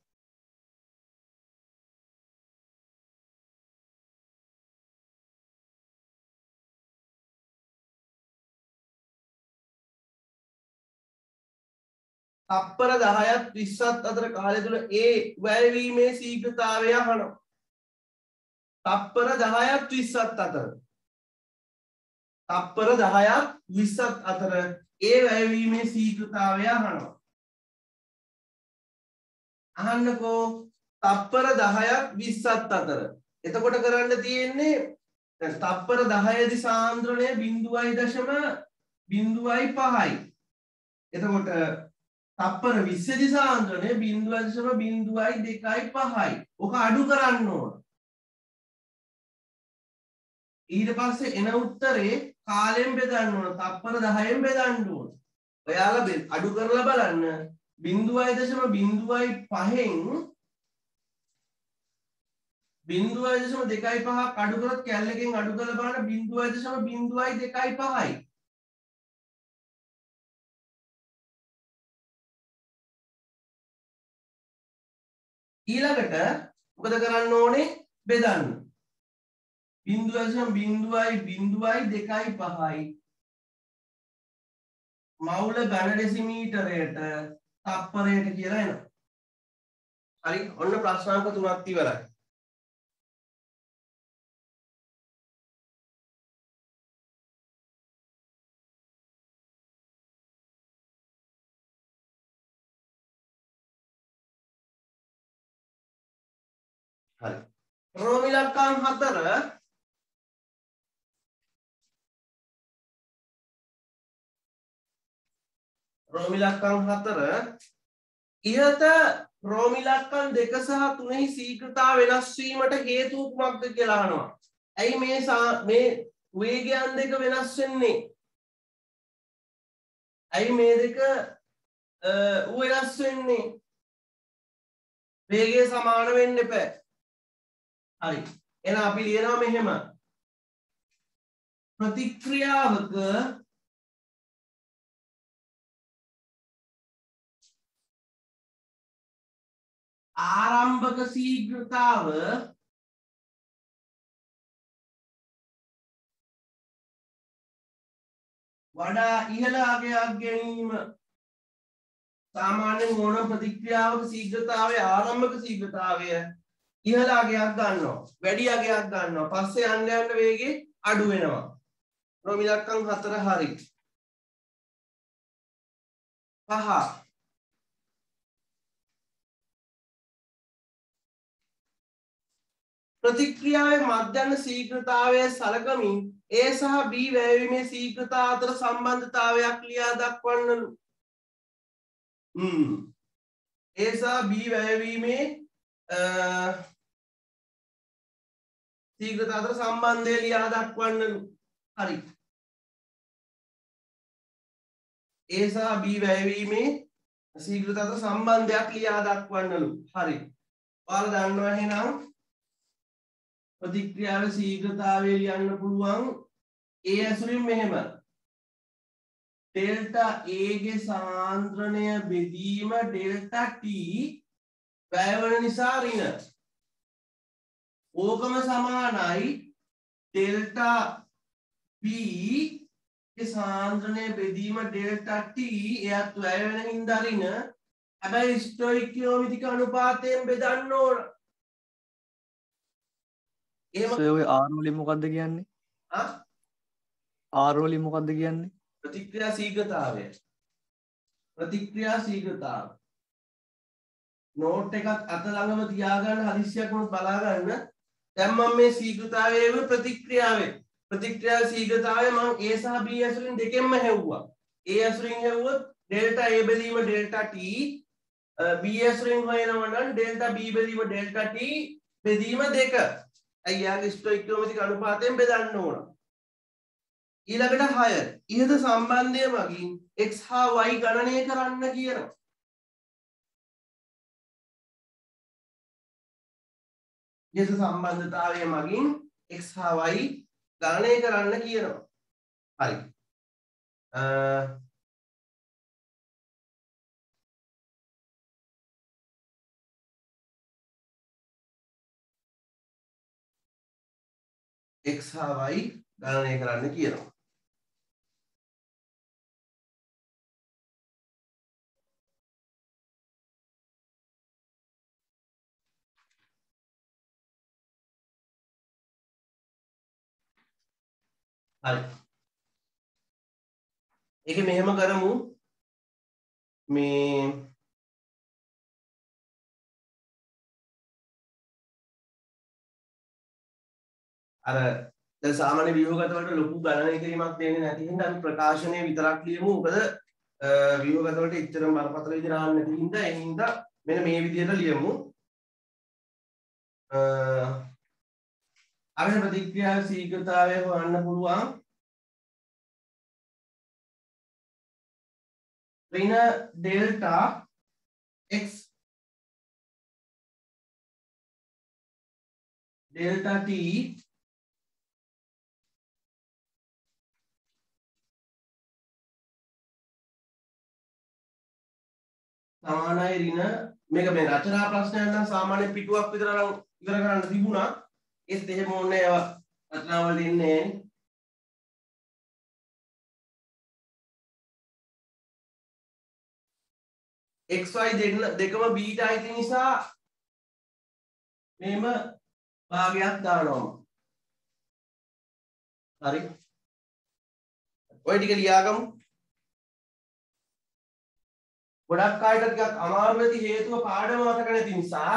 තප්පර 10ක් 20ක් අතර කාලය තුල ඒ වැයවීමේ ශීඝ්‍රතාවය අහනවා. තප්පර 10ක් 20ක් අතර තප්පර 10ක් 20ක් අතර ඒ වැයවීමේ ශීඝ්‍රතාවය අහනවා. අහන්නකෝ තප්පර 10ක් 20ක් අතර. එතකොට කරන්න තියෙන්නේ දැන් තප්පර 10 දී සාන්ද්‍රණය 0.05යි. එතකොට තප්පර 20 දී සාන්ද්‍රණය 0.025යි. ඔක අඩු කරන්න ඕන. ඊට පස්සේ එන උත්තරේ කාලෙන් බෙදන්න ඕන. තප්පර 10න් බෙදන්න ඕන. ඔයාලා අඩු කරලා බලන්න 0.25ක් අඩු කරොත් කැලලකින් අඩු කරලා බලන්න 0.025යි. ඊළඟට මොකද කරන්න ඕනේ? බෙදන්න. 0.025යි මවුල ඝන ඩෙසිමීටරයට තප්පරයට කියලා එනවා. හරි ඔන්න ප්‍රශ්නාංක 3ක් ඉවරයි. හරි රෝම ඉලක්කම් 4 රෝම ඉලක්කම් 4 ඉහත රෝම ඉලක්කම් 2 සහ 3 ශීඝ්‍රතාව වෙනස් වීමට හේතුව කුමක්ද කියලා අහනවා. ඇයි මේ වේගයන් දෙක වෙනස් වෙන්නේ? ඇයි මේ දෙක වෙනස් වෙන්නේ? වේගය සමාන වෙන්න එපා. හරි. එහෙනම් අපි ලියනවා මෙහෙම. ප්‍රතික්‍රියාවක ආරම්භක ශීඝ්‍රතාව වඩා ඉහළ අගයක් ගැනීම සාමාන්‍යයෙන් ඕනම ප්‍රතික්‍රියාවක ශීඝ්‍රතාවයේ ආරම්භක ශීඝ්‍රතාවය ඉහළ අගයක් ගන්නවා වැඩි අගයක් ගන්නවා පස්සේ යන්න යන්න වේගය අඩු වෙනවා රෝම ඉලක්කම් 4 හරි 5 ප්‍රතික්‍රියාවේ මධ්‍යම ශීඝ්‍රතාවය සලකමින් A සහ B වැයවීමේ ශීඝ්‍රතාව අතර සම්බන්ධතාවයක් ලියා දක්වන්නලු. A සහ B වැයවීමේ ශීඝ්‍රතාව අතර සම්බන්ධය ලියා දක්වන්නලු. හරි. A සහ B වැයවීමේ ශීඝ්‍රතාව අතර සම්බන්ධයක් ලියා දක්වන්නලු. හරි. ඔයාලා දන්නවා එහෙනම් ප්‍රතික්‍රියාවේ ශීඝ්‍රතාවය ලියන්න පුළුවන් A ඇසුරින් මෙහෙම ඩෙල්ටා A ගේ සාන්ද්‍රණය බෙදීම ඩෙල්ටා T වැය වන නිසා ඍණ ඕකම සමානයි ඩෙල්ටා B ගේ සාන්ද්‍රණය බෙදීම ඩෙල්ටා T එයත් වැය වෙන හින්දා ඍණ හැබැයි ස්ටොයිකියෝමෙට්‍රික අනුපාතයෙන් බෙදන්න ඕන ඔය R වලින් මොකද්ද කියන්නේ? R වලින් මොකද්ද කියන්නේ? ප්‍රතික්‍රියා ශීඝ්‍රතාවය. ප්‍රතික්‍රියා ශීඝ්‍රතාව. නෝට් එකක් අත ළඟම තියාගන්න හදිස්සියක් වුණොත් බලා ගන්න. දැන් මම මේ ශීඝ්‍රතාවයේම ප්‍රතික්‍රියාවේ ප්‍රතික්‍රියා ශීඝ්‍රතාවය මම A සහ B ඇසුරින් දෙකෙන්ම හෙව්වා. A ඇසුරින් හෙව්වොත් ඩෙල්ටා A බෙදීම ඩෙල්ටා T, B ඇසුරින් හොයනවා නම් ඩෙල්ටා B බෙදීම ඩෙල්ටා T බෙදීම 2. අයියාගේ ස්ටොයිකියෝමෙට්‍රික් අනුපාතයෙන් බෙදන්න ඕන. ඊළඟට 6 ඉහත සම්බන්ධය මගින් x හා y ගණනය කරන්න කියනවා. ඉහත සම්බන්ධතාවය මගින් x හා y ගණනය කරන්න කියනවා. හරි. x හා y ගණනය කරන්න කියනවා. හරි. ඒක මෙහෙම කරමු. මේ අර දැන් සාමාන්‍ය ව්‍යුහගත වලට ලොකු ගණනය කිරීමක් දෙන්නේ නැති හින්දා අපි ප්‍රකාශනය විතරක් ලියමු. මොකද ව්‍යුහගත වලට එච්චරම බරපතල විදිහට ආන්න නැති හින්දා ඒ හින්දා මෙන්න මේ විදිහට ලියමු. අපේ ප්‍රතික්‍රියා ශීඝ්‍රතාවය හොයන්න පුළුවන්. ඍණ ඩෙල්ටා x ඩෙල්ටා t සමානයි ඍණ මේක මේ රචනා ප්‍රශ්නයක් නම් සාමාන්‍ය පිටුවක් විතර නම් ඉවර කරන්න තිබුණා. ඒත් එහෙම ඕනේ ඒවා රචනා වල ඉන්නේ xy දෙකම බීටා අයිති නිසා මේම භාගයක් දානවා. හරි. ඔය ටික ලියාගමු. ගොඩක් අයට ටිකක් අමාරු වෙති හේතුව පාඩම මතක නැති නිසා.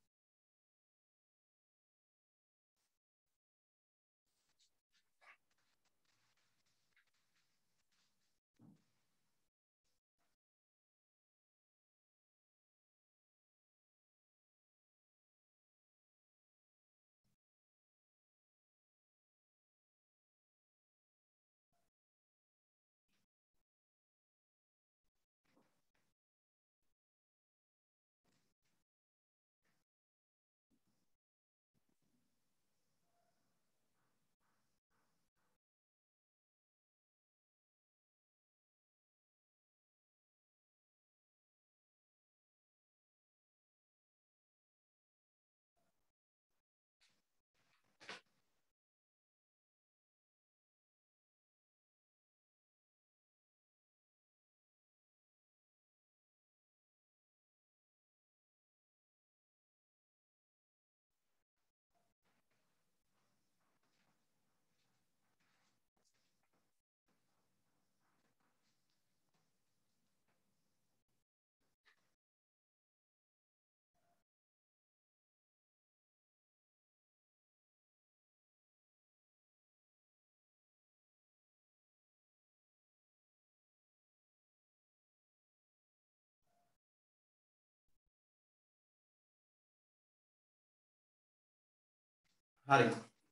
හරි.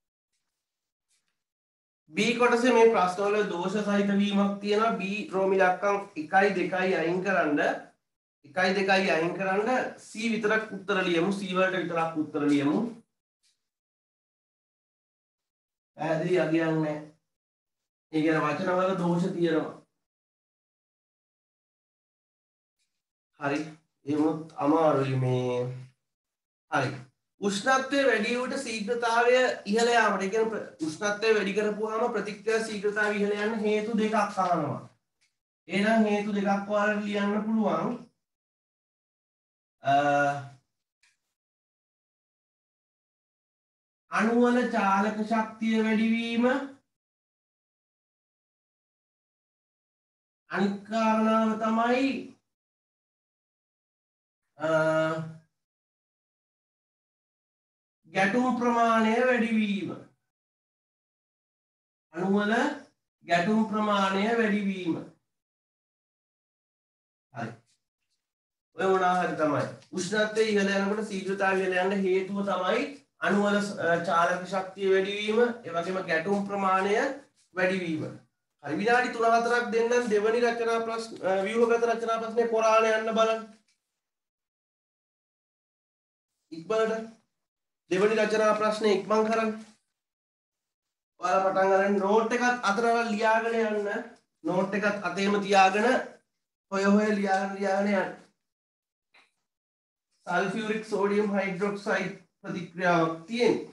B කොටසේ මේ ප්‍රශ්නවල දෝෂ සහිත වීමක් තියෙනවා. B රෝම ඉලක්කම් 1 2 අයින් කරන්න 1 2 අයින් කරන්න C විතරක් උත්තර ලියමු. C වලට විතරක් උත්තර ලියමු. පැහැදිලි අගයක් නැහැ. ඒ කියන්නේ වචන වල දෝෂ තියෙනවා. හරි. එහෙමත් අමාරුයි මේ. හරි. උෂ්ණත්වය වැඩි වුට ශීඝ්‍රතාවය ඉහළ යාමට. ඒ කියන්නේ උෂ්ණත්වය වැඩි කරපුවාම ප්‍රතික්‍රියා ශීඝ්‍රතාවය ඉහළ යන්න හේතු දෙකක් අහනවා. එහෙනම් හේතු දෙකක් ඔයාලට ලියන්න පුළුවන්. අණු වල චාලක ශක්තිය වැඩි වීම අනිත් කාරණාව තමයි ගැටුම් ප්‍රමාණය වැඩිවීම. අණුවල ගැටුම් ප්‍රමාණය වැඩිවීම. හරි. ඔය මොනවා හරි තමයි. උෂ්ණත්වය ඉහළ යනකොට ශීඝ්‍රතාවය ඉහළ යන්න හේතුව තමයි අණුවල චාලක ශක්තිය වැඩිවීම, ඒ වගේම ගැටුම් ප්‍රමාණය වැඩිවීම. හරි, විනාඩි 3-4ක් දෙන්නම් දෙවනි රචනා ප්‍රශ්න ව්‍යුහගත රචනා ප්‍රශ්නේ පොරාණ යන්න බලන්න. ඉක්මනට දෙවනි රචනා ප්‍රශ්නේ ඉක්මන් කරන්න. ඔයාලා පටන් ගන්න නෝට් එකත් අතර ලියාගෙන යන්න. නෝට් එකත් අතේම තියාගෙන හොය ලියාගෙන යන්න. සල්ෆියුරික් සෝඩියම් හයිඩ්‍රොක්සයිඩ් ප්‍රතික්‍රියාවක් තියෙනවා.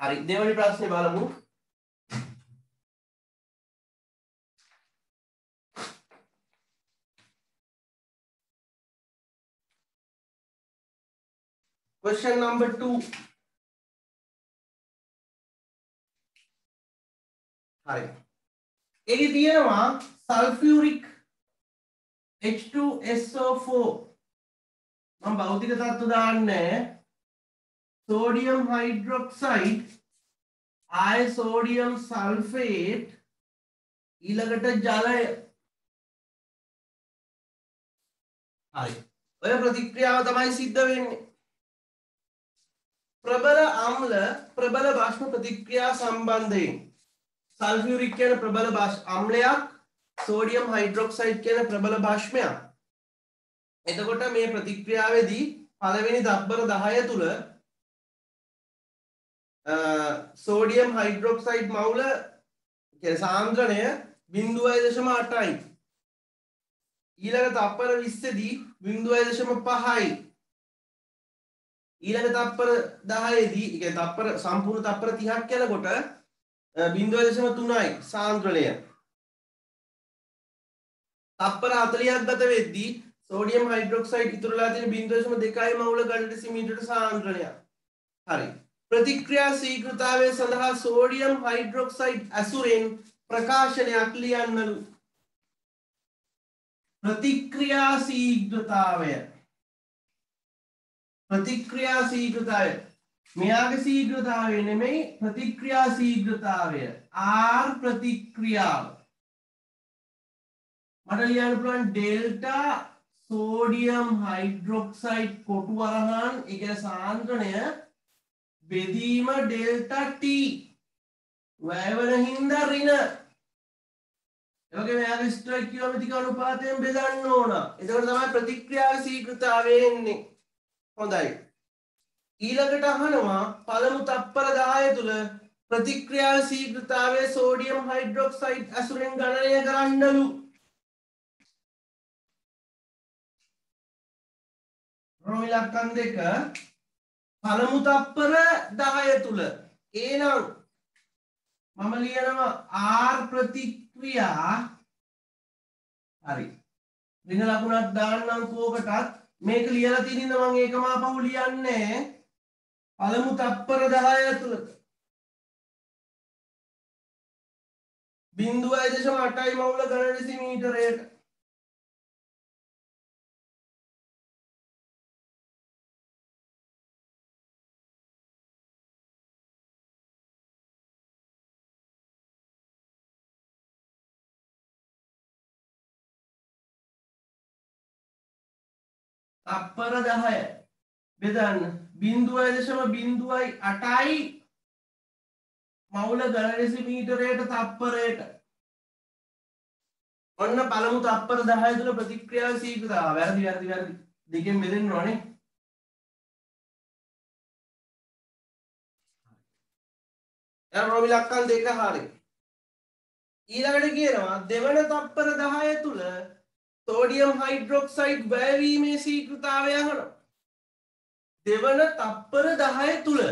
හරි දෙවෙනි ප්‍රශ්නේ බලමු. Question number 2. හරි. ඒකේ තියෙනවා sulfuric H2SO4 මම භෞතික තත්ත්ව දාන්නේ sodium hydroxide I sodium sulfate ඊළඟට ජලය. හරි. ඔය ප්‍රතික්‍රියාව තමයි සිද්ධ වෙන්නේ. ප්‍රබල අම්ල ප්‍රබල බාෂ්ප ප්‍රතික්‍රියා සම්බන්ධයෙන් සල්ෆියුරික් කියන ප්‍රබල අම්ලයක් සෝඩියම් හයිඩ්‍රොක්සයිඩ් කියන ප්‍රබල බාෂ්පයක්. එතකොට මේ ප්‍රතික්‍රියාවේදී පළවෙනි තත්පර 10 තුල සෝඩියම් හයිඩ්‍රොක්සයිඩ් මවුල කියන්නේ සාන්ද්‍රණය 0.8යි. ඊළඟ තත්පර 20 දී 0.5යි. ඊළඟ තත්පර 10 දී ඒ තත්පර සම්පූර්ණ තත්පර 30ක් යනකොට 0.3යි සාන්ද්‍රණය. තත්පර 40ක් ගත වෙද්දී සෝඩියම් හයිඩ්‍රොක්සයිඩ් ඉතුරුලා තියෙන 0.2යි මවුල ඝන ඩෙසිමීටරට සාන්ද්‍රණය. හරි. ප්‍රතික්‍රියා ශීඝ්‍රතාවය සඳහා සෝඩියම් හයිඩ්‍රොක්සයිඩ් ඇසුරෙන් ප්‍රකාශනයක් ලියන්නලු. ප්‍රතික්‍රියා ශීඝ්‍රතාවය මෙයාගේ ශීඝ්‍රතාවය නෙමෙයි ප්‍රතික්‍රියා ශීඝ්‍රතාවය R ප්‍රතික්‍රියාව මට ලියන්න පුළුවන් ඩෙල්ටා සෝඩියම් හයිඩ්‍රොක්සයිඩ් කොටු වරහන් ඒ කියන්නේ සාන්ද්‍රණය බෙදීම ඩෙල්ටා T වැයවන හින්දා ඍණ එවගේ මෙයාගේ ස්ටොයිකියෝමෙට්‍රික් අනුපාතයෙන් බෙදන්න ඕන. එතකොට තමයි ප්‍රතික්‍රියාවේ ශීඝ්‍රතාවය එන්නේ. හොඳයි. ඊළඟට අහනවා පළමු තත්පර 10 තුල ප්‍රතික්‍රියාවේ ශීඝ්‍රතාවය සෝඩියම් හයිඩ්‍රොක්සයිඩ් ඇසුරෙන් ගණනය කරන්නලු. රෝමිලක්කන් දෙක පළමු තත්පර 10 තුල එහෙනම් මම ලියනවා R ප්‍රතික්‍රියා හරි ඍණ ලකුණක් දාන්නම් කෝකටත් මේක ලියලා තිනින්න මම ඒකම ආපහු ලියන්නේ පළමු තත්පර 10 තුල 0.8යි මවුල ඝන ඩෙසිමීටරයට තත්පර 10 බෙදන්න 0.08යි මවුල ඝන ඩෙසිමීටරයට තත්පරයට. ඔන්න පළමු තත්පර 10 තුල ප්‍රතික්‍රියාවේ ශීඝ්‍රතාව. වැරදි දෙකෙන් බෙදෙන්න ඕනේ. දැන් රෝමිලක්කන් දෙක හරියි. ඊළඟට කියනවා දෙවන තත්පර 10 තුල සෝඩියම් හයිඩ්‍රොක්සයිඩ් වැයවීමේ ශීඝ්‍රතාවය අහනවා. දෙවන තත්පර 10 තුල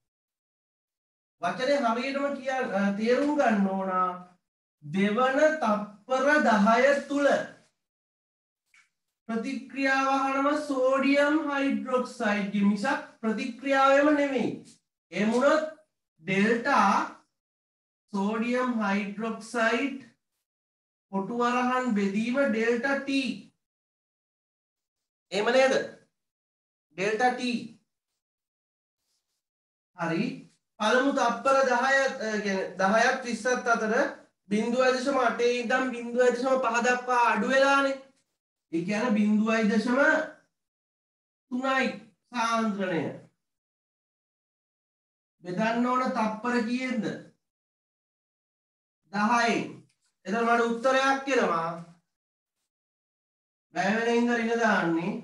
වචනේ හරියටම තේරුම් ගන්න ඕන. දෙවන තත්පර 10 තුල ප්‍රතික්‍රියාව අහනවා සෝඩියම් හයිඩ්‍රොක්සයිඩ් මිසක් ප්‍රතික්‍රියාවෙම නෙමෙයි. ඒ මුණත් ඩෙල්ටා සෝඩියම් හයිඩ්‍රොක්සයිඩ් කොටු වරහන් බෙදීම ඩෙල්ටා T. එහෙම නේද? Delta T. හරි. පළමු තත්පර 10 කියන්නේ 10ක් 30ක් අතර 0.8 ඉඳන් 0.5 දක්වා අඩු වෙලානේ. ඒ කියන්නේ 0.3යි සාන්ද්‍රණය. බෙදන්න ඕන තත්පර කීයද? 10යි. එතකොට මට උත්තරයක් එනවා. වැය වෙන ඉඳන් ඍණ දාන්නේ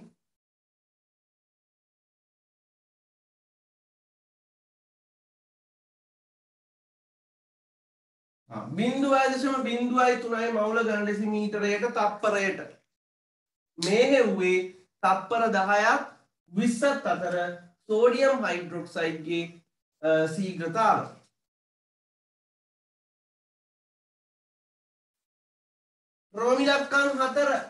0.03යි මවුල ඝන ඩෙසිමීටරයක තත්පරයට. මේ හෙව්වේ තත්පර 10ක් 20ක් අතර සෝඩියම් හයිඩ්‍රොක්සයිඩ්ගේ ශීඝ්‍රතාව. රෝම ඉලක්කම් 4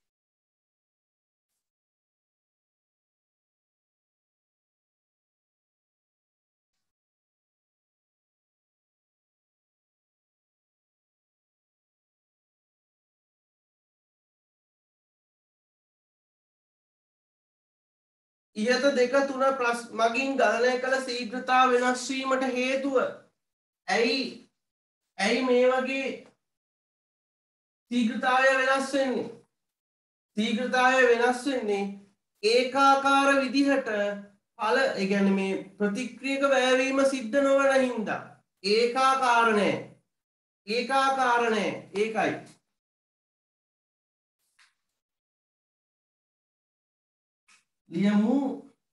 ඉහත 2 3 ප්ලස් මගින් ගණනය කළ ශීඝ්‍රතාව වෙනස් වීමට හේතුව ඇයි මේ වගේ ශීඝ්‍රතාවය වෙනස් වෙන්නේ? ශීඝ්‍රතාවය වෙනස් වෙන්නේ ඒකාකාර විදිහට ඵල ඒ කියන්නේ මේ ප්‍රතික්‍රියක වැයවීම සිද්ධ නොවන හින්දා ඒකාකාර නෑ ඒකයි ලියමු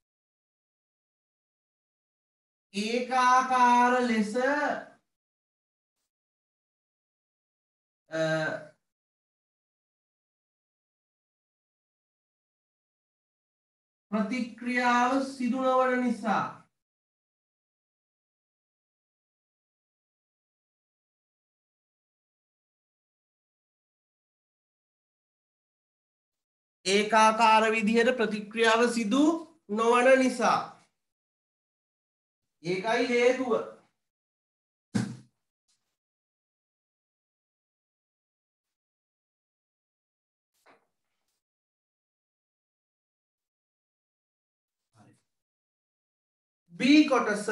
ඒකාකාර ලෙස ප්‍රතික්‍රියාව සිදු නොවන නිසා ඒකාකාර විදිහට ප්‍රතික්‍රියාව සිදු නොවන නිසා ඒකයි හේතුව. B කොටස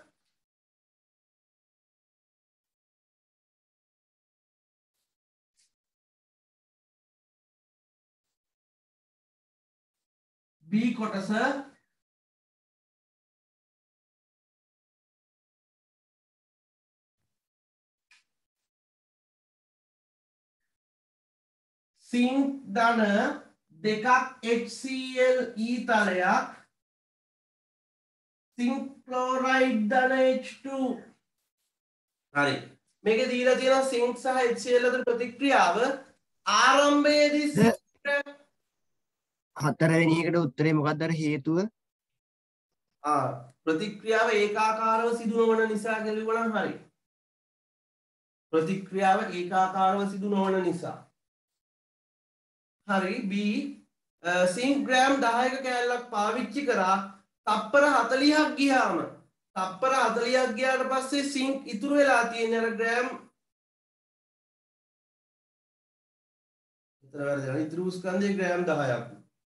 සිංක් ධන දෙකක් HCl ඊතලයක් සිංක් ක්ලෝරයිඩ් ධන H2 හරි මේකේ දීලා තියෙනවා සිංක් සහ HCl අතර ප්‍රතික්‍රියාව ආරම්භයේදී හතරවෙනි එකට උත්තරේ මොකක්ද අර හේතුව? ප්‍රතික්‍රියාව ඒකාකාරව සිදු නොවන නිසා කියලා නම් හරි. ප්‍රතික්‍රියාව ඒකාකාරව සිදු නොවන නිසා. හරි B සිංක් ග්‍රෑම් 10ක කෑල්ලක් පාවිච්චි කරා තප්පර 40ක් ගියාම තප්පර 40ක් ගියාට පස්සේ සිංක් ඉතුරු වෙලා තියෙන අර ග්‍රෑම් විතර වැඩි ඉතුරු ස්කන්ධයේ ග්‍රෑම් 10ක්.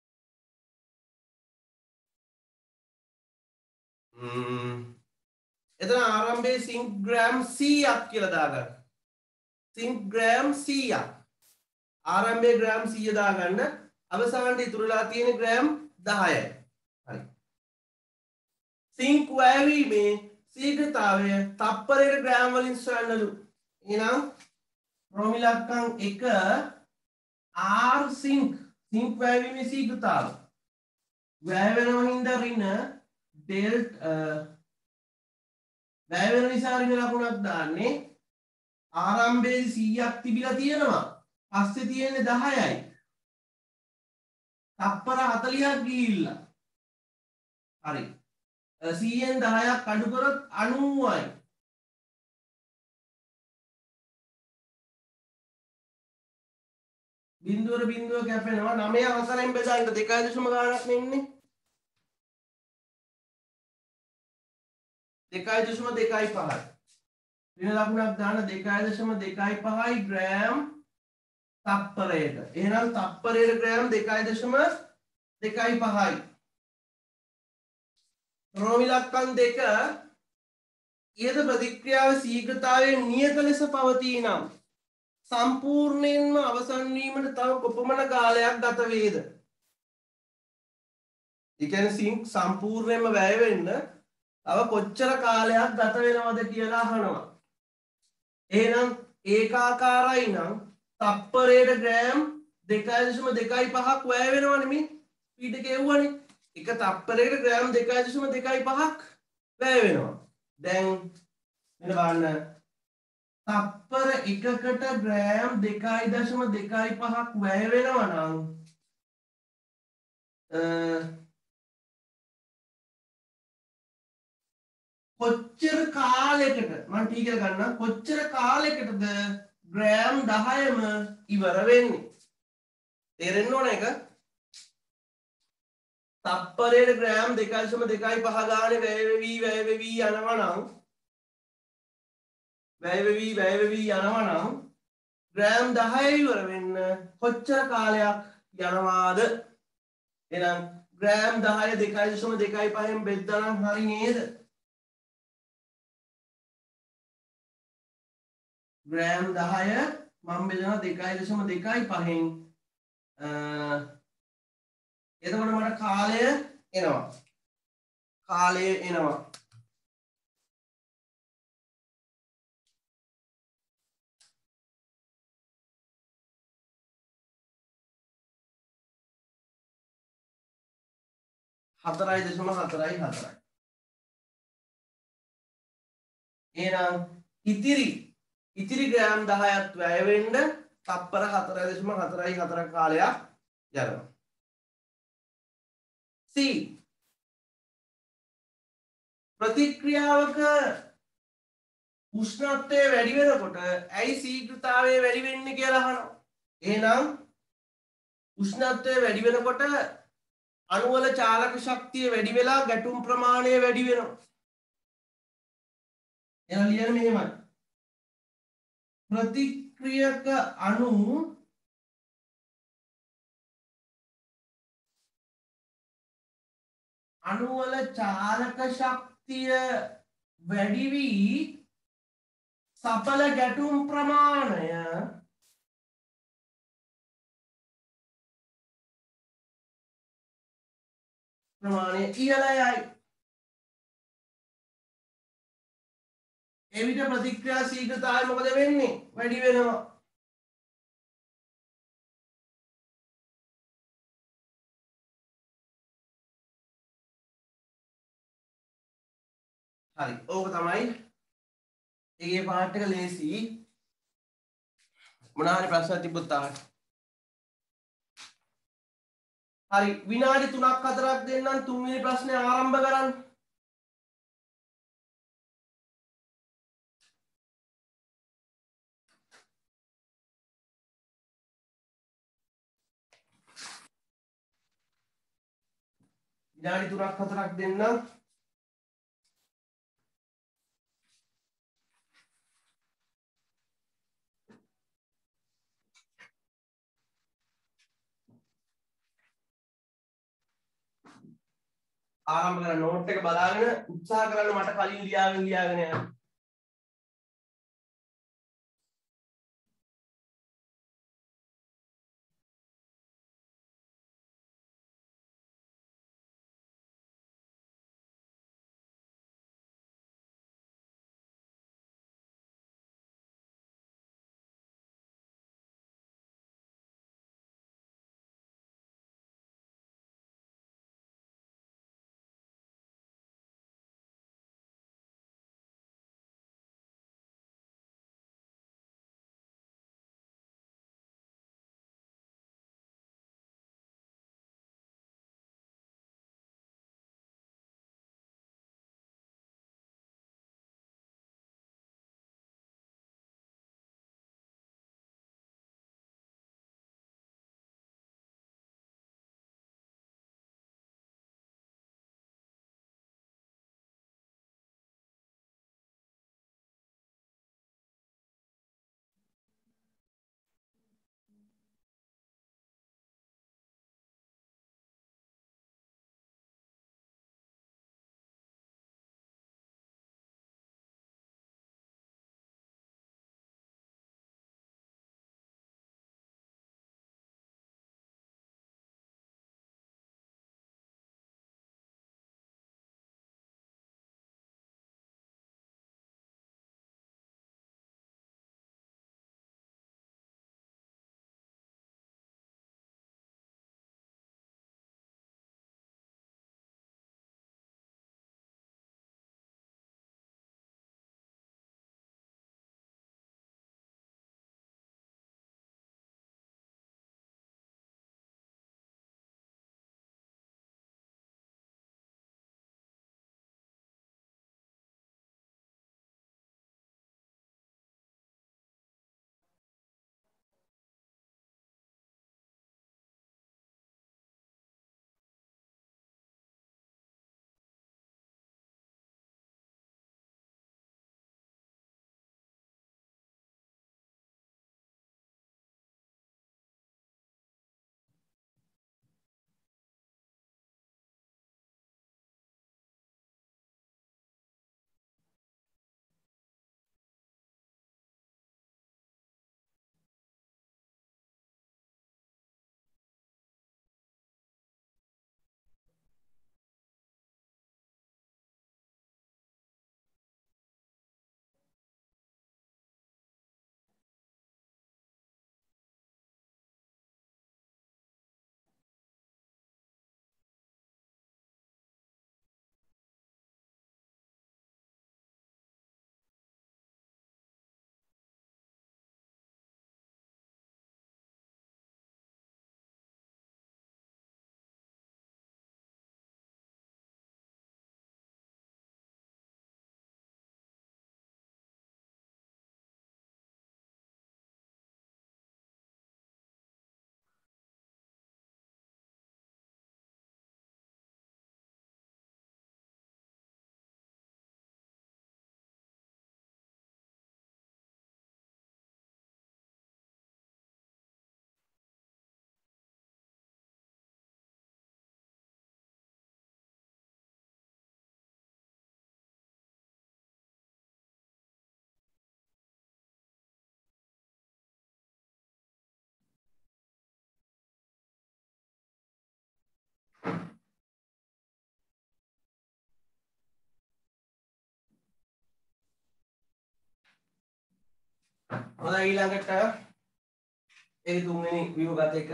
එතන ආරම්භයේ සිංක් ග්‍රෑම් 100ක් කියලා දාගන්න. සිංක් ග්‍රෑම් 100ක්. ආරම්භයේ ග්‍රෑම් 100 දාගන්න. අවසානයේ ඉතුරුලා තියෙන ග්‍රෑම් 10යි. හරි. සිංක් වැයවීමේ ශීඝ්‍රතාවය තප්පරයකට ග්‍රෑම් වලින් සොයන්නලු. එහෙනම් රෝම ඉලක්කම් 1 R සිංක් වැයවීමේ ශීඝ්‍රතාව. වැය වෙනව හින්දා ඍණ වැය වෙන නිසා ඍණ ලකුණක් දාන්නේ ආරම්භයේ 100ක් තිබිලා තියෙනවා පස්සේ තියෙන්නේ 10යි තප්පර 40ක් ගිහිල්ලා හරි 100ෙන් 10ක් අඩු කරොත් 90යි බිඳුවර බිඳුව කැපෙනවා 9 4ෙන් බෙදන්න 2.5 ගාණක් නෙන්නේ 2.25යි ඍණ ලකුණක් දාන 2.25යි ග්‍රෑම් තප්පරයට. එහෙනම් තප්පරයට ග්‍රෑම් 2.25යි. රෝම ඉලක්කම් 2 ඊට ප්‍රතික්‍රියාව ශීඝ්‍රතාවයේ නියත ලෙස පවතී නම් සම්පූර්ණයෙන්ම අවසන් වීමට තව කොපමණ කාලයක් ගත වේද? ඒ කියන්නේ සිංක් සම්පූර්ණයෙන්ම වැය වෙන්න තව කොච්චර කාලයක් ගත වෙනවද කියලා අහනවා. එහෙනම් ඒකාකාරයි නම් තප්පරයට ග්‍රෑම් 2.25ක් වැය වෙනවනේ මේ ස්පීඩ් එක එව්වනේ. එක තප්පරයකට ග්‍රෑම් 2.25ක් වැය වෙනවා. දැන් මෙන්න බලන්න. තප්පර එකකට ග්‍රෑම් 2.25ක් වැය වෙනවා නම් කොච්චර කාලයකට මම ටී කියලා ගන්න කොච්චර කාලයකටද ග්‍රෑම් 10ම ඉවර වෙන්නේ තේරෙන්න ඕන එක තප්පරයට ග්‍රෑම් 2.25 ගානේ වැය වෙවි යනවා නම් ග්‍රෑම් 10 ඉවර වෙන්න කොච්චර කාලයක් යනවාද එහෙනම් ග්‍රෑම් 10 2.25න් බෙද්දා නම් හරි නේද ග්‍රෑම් 10 මම බෙදනවා 2.25න් එතකොට මට කාලය එනවා 4.44 එහෙනම් ඉතිරි ග්‍රෑම් 10ක් වැය වෙන්න තප්පර 4.44 කාලයක් යනවා C ප්‍රතික්‍රියාවක උෂ්ණත්වය වැඩි වෙනකොට ඇයි ශීඝ්‍රතාවය වැඩි වෙන්නේ කියලා අහනවා. එහෙනම් උෂ්ණත්වය වැඩි වෙනකොට අණු වල චාලක ශක්තිය වැඩි වෙලා ගැටුම් ප්‍රමාණය වැඩි වෙනවා. එහෙනම් ලියන්න මෙහෙමයි. ප්‍රතික්‍රියක අණු වල චාලක ශක්තිය වැඩි වී සඵල ගැටුම් ප්‍රමාණය ඉහළ යයි. එවිට ප්‍රතික්‍රියා ශීඝ්‍රතාවය මොකද වෙන්නේ? වැඩි වෙනවා. හරි. ඕක තමයි ඒකේ පාර්ට් එක ලේසි. මොනවා හරි ප්‍රශ්න තිබ්බොත් අහන්න. හරි විනාඩි 3ක් 4ක් දෙන්නම් තුන්වෙනි ප්‍රශ්නේ ආරම්භ කරන්න. විනාඩි 3ක් 4ක් දෙන්නම්. ආරම්භ කරන නෝට් එක බලාගෙන උත්සාහ කරන්න මට කලින් ලියාගෙන යන්න. හොඳයි ඊළඟට ඒ තුන්වෙනි ව්‍යුහගත එක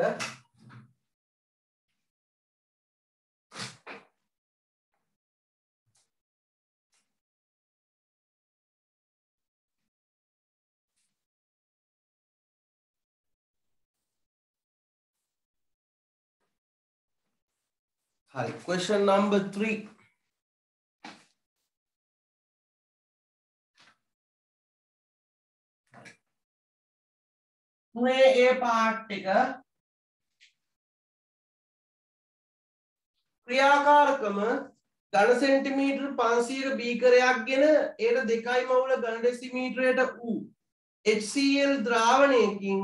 Hi, question number 3. තුනේ A part එක ක්‍රියාකාරකම ඝන සෙන්ටිමීටර් 500ක බීකරයක් ගෙන ඒට 2 මවුල ඝන ඩෙසිමීටරයට වූ HCl ද්‍රාවණයකින්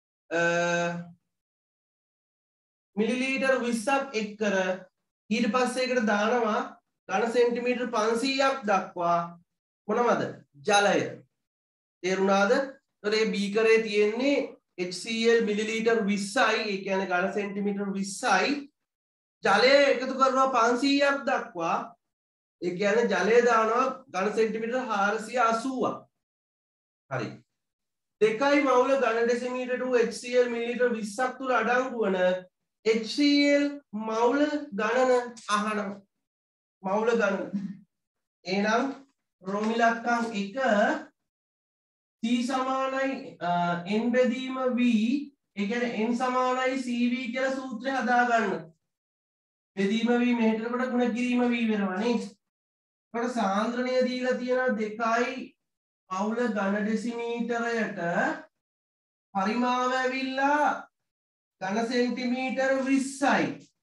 මිලිලීටර් 20ක් එක් කර ඊට පස්සේ ඒකට දානවා ඝන සෙන්ටිමීටර් 500ක් දක්වා මොනවද ජලය තේරුණාද? ඒතර මේ බීකරේ තියෙන්නේ HCl මිලිලීටර් 20යි ඒ කියන්නේ ඝන සෙන්ටිමීටර් 20යි ජලය එකතු කරනවා 500ක් දක්වා ඒ කියන්නේ ජලය දානවා ඝන සෙන්ටිමීටර් 480ක් හරි 2 මවුල ඝන ඩෙසිමීටර් වූ HCl මිලිලීටර් 20ක් තුල අඩංගු වන HCl මවුල ගණන අහනවා මවුල ගණන එහෙනම් රෝම ඉලක්කම් 1 C සමානයි n බෙදීම v ඒ කියන්නේ n සමානයි cv කියලා සූත්‍රය හදා ගන්න. බෙදීම v මෙහෙට කොට ගුණ කිරීම v වෙනවා නේද? කොට සාන්ද්‍රණය දීලා තියෙනවා 2යි මවුල ඝන ඩෙසිමීටරයට පරිමාව ඇවිල්ලා ඝන සෙන්ටිමීටර් 20යි.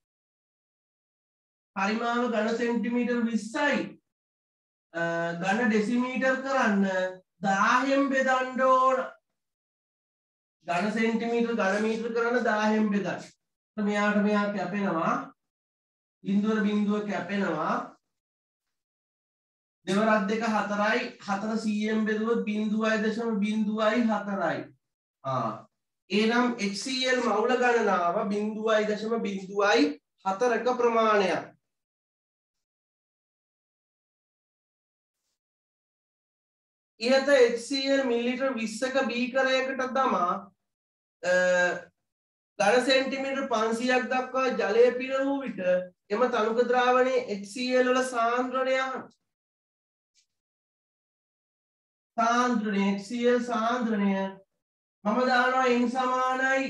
පරිමාව ඝන සෙන්ටිමීටර් 20යි. ඝන ඩෙසිමීටර් කරන්න 10න් බෙදන්න ඕන. ඝන සෙන්ටිමීටර් ඝන මීටර කරන්න 10න් බෙදන්න. මෙයාට මෙයා කැපෙනවා. බිඳුවර බිඳුව කැපෙනවා. දෙවරක් දෙක 4යි 4 100න් බෙදුවොත් 0.04යි. එනම් HCl මවුල ගණනාව 0.04ක ප්‍රමාණයක්. ඉහත HCl මිලිලීටර් 20ක බීකරයකට දමා ඝන සෙන්ටිමීටර් 500ක් දක්වා ජලය පිර වූ විට එම තනුක ද්‍රාවණයේ HCl වල සාන්ද්‍රණය HCl සාන්ද්‍රණය මම දානවා n සමානයි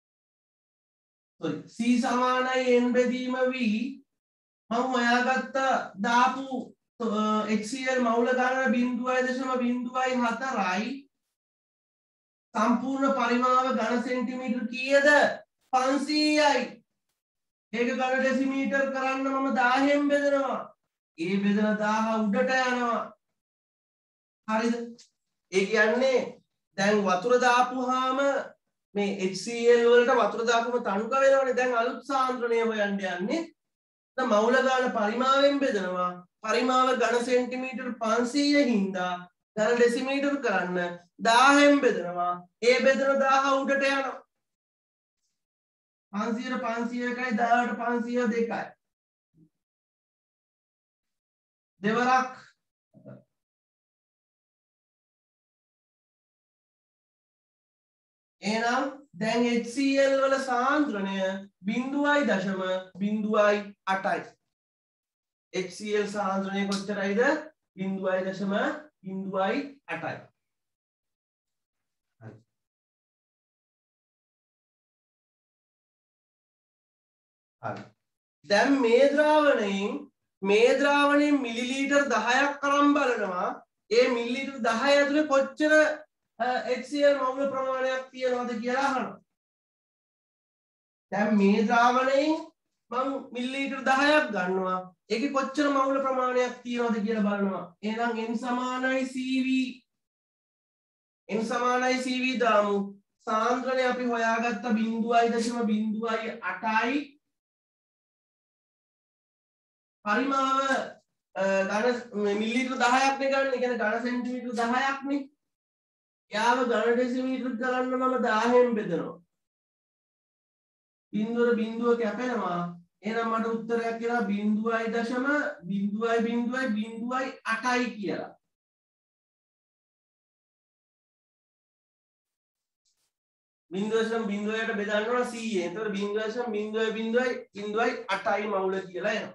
C සමානයි n බෙදීම v මම හොයාගත්ත දාපු HCl මවුල ගණන 0.04යි සම්පූර්ණ පරිමාව ඝන සෙන්ටිමීටර් කීයද 500යි ඒක ඝන ඩෙසිමීටර් කරන්න මම 1000න් බෙදනවා ඒ බෙදන 1000 උඩට යනවා හරිද ඒ කියන්නේ දැන් වතුර දාපුවාම මේ HCl වලට වතුර දාපුවම තනුක වෙනවනේ දැන් අලුත් සාන්ද්‍රණය හොයන්න යන්නේ දැන් මවුල ගාන පරිමාවෙන් බෙදනවා පරිමාව ඝන සෙන්ටිමීටර් 500 හින්දා ඝන ඩෙසිමීටර් කරන්න 1000න් බෙදනවා ඒ බෙදන 1000 උඩට යනවා 500 500යි 10ට 500 දෙකයි දෙවරක් එහෙනම් දැන් HCl වල සාන්ද්‍රණය 0.08යි HCl සාන්ද්‍රණය කොච්චරයිද 0.08යි හරි දැන් මේ ද්‍රාවණයෙන් මිලිලීටර් 10ක් අරන් බලනවා ඒ මිලිලීටර් 10 ඇතුලේ කොච්චර HCl මවුල ප්‍රමාණයක් තියෙනවද කියලා අහනවා. දැන් මේ ද්‍රාවණයෙන් මම මිලිලීටර් 10ක් ගන්නවා. ඒකේ කොච්චර මවුල ප්‍රමාණයක් තියෙනවද කියලා බලනවා. එහෙනම් n සමානයි cv දාමු. සාන්ද්‍රණය අපි හොයාගත්ත 0.08යි. පරිමාව ඝන මිලිලීටර් 10ක් නේ ගන්න. ඒ කියන්නේ ඝන සෙන්ටිමීටර් 10ක් නේ. යාව ඝන ඩෙසිමීටර් කරන්න මම 1000න් බෙදනවා. බිඳුව කැපෙනවා. එහෙනම් මට උත්තරයක් එනවා 0.08යි කියලා. 0.08ට බෙදන්න ඕන 100ෙන්. එතකොට 0.0008යි මවුල කියලා එනවා.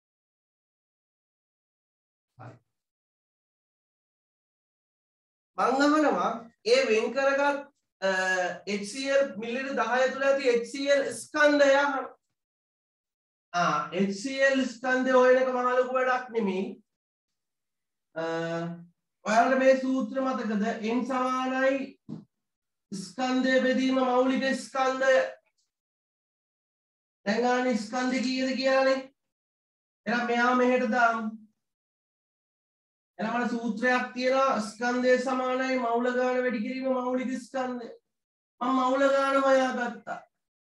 හරි. මං අහනවා ඒ වෙන් කරගත් HCl මිලිලිටර් 10 තුල ඇති HCl ස්කන්ධය අහනවා. HCl ස්කන්ධය හොයන එක මහ ලොකු වැඩක් නෙමෙයි. ඔයාලට මේ සූත්‍ර මතකද? n සමානයි ස්කන්ධය බෙදීම මෞලික ස්කන්ධය. දැන් ගන්න ස්කන්ධය කීයද කියලානේ. එහෙනම් මෙහා මෙහෙට දාමු. එහෙනම් මට සූත්‍රයක් තියෙනවා ස්කන්ධය සමානයි මෞල ගාන වැඩි කිරීම මෞලික ස්කන්ධය. මම මෞල ගාන හොයාගත්තා.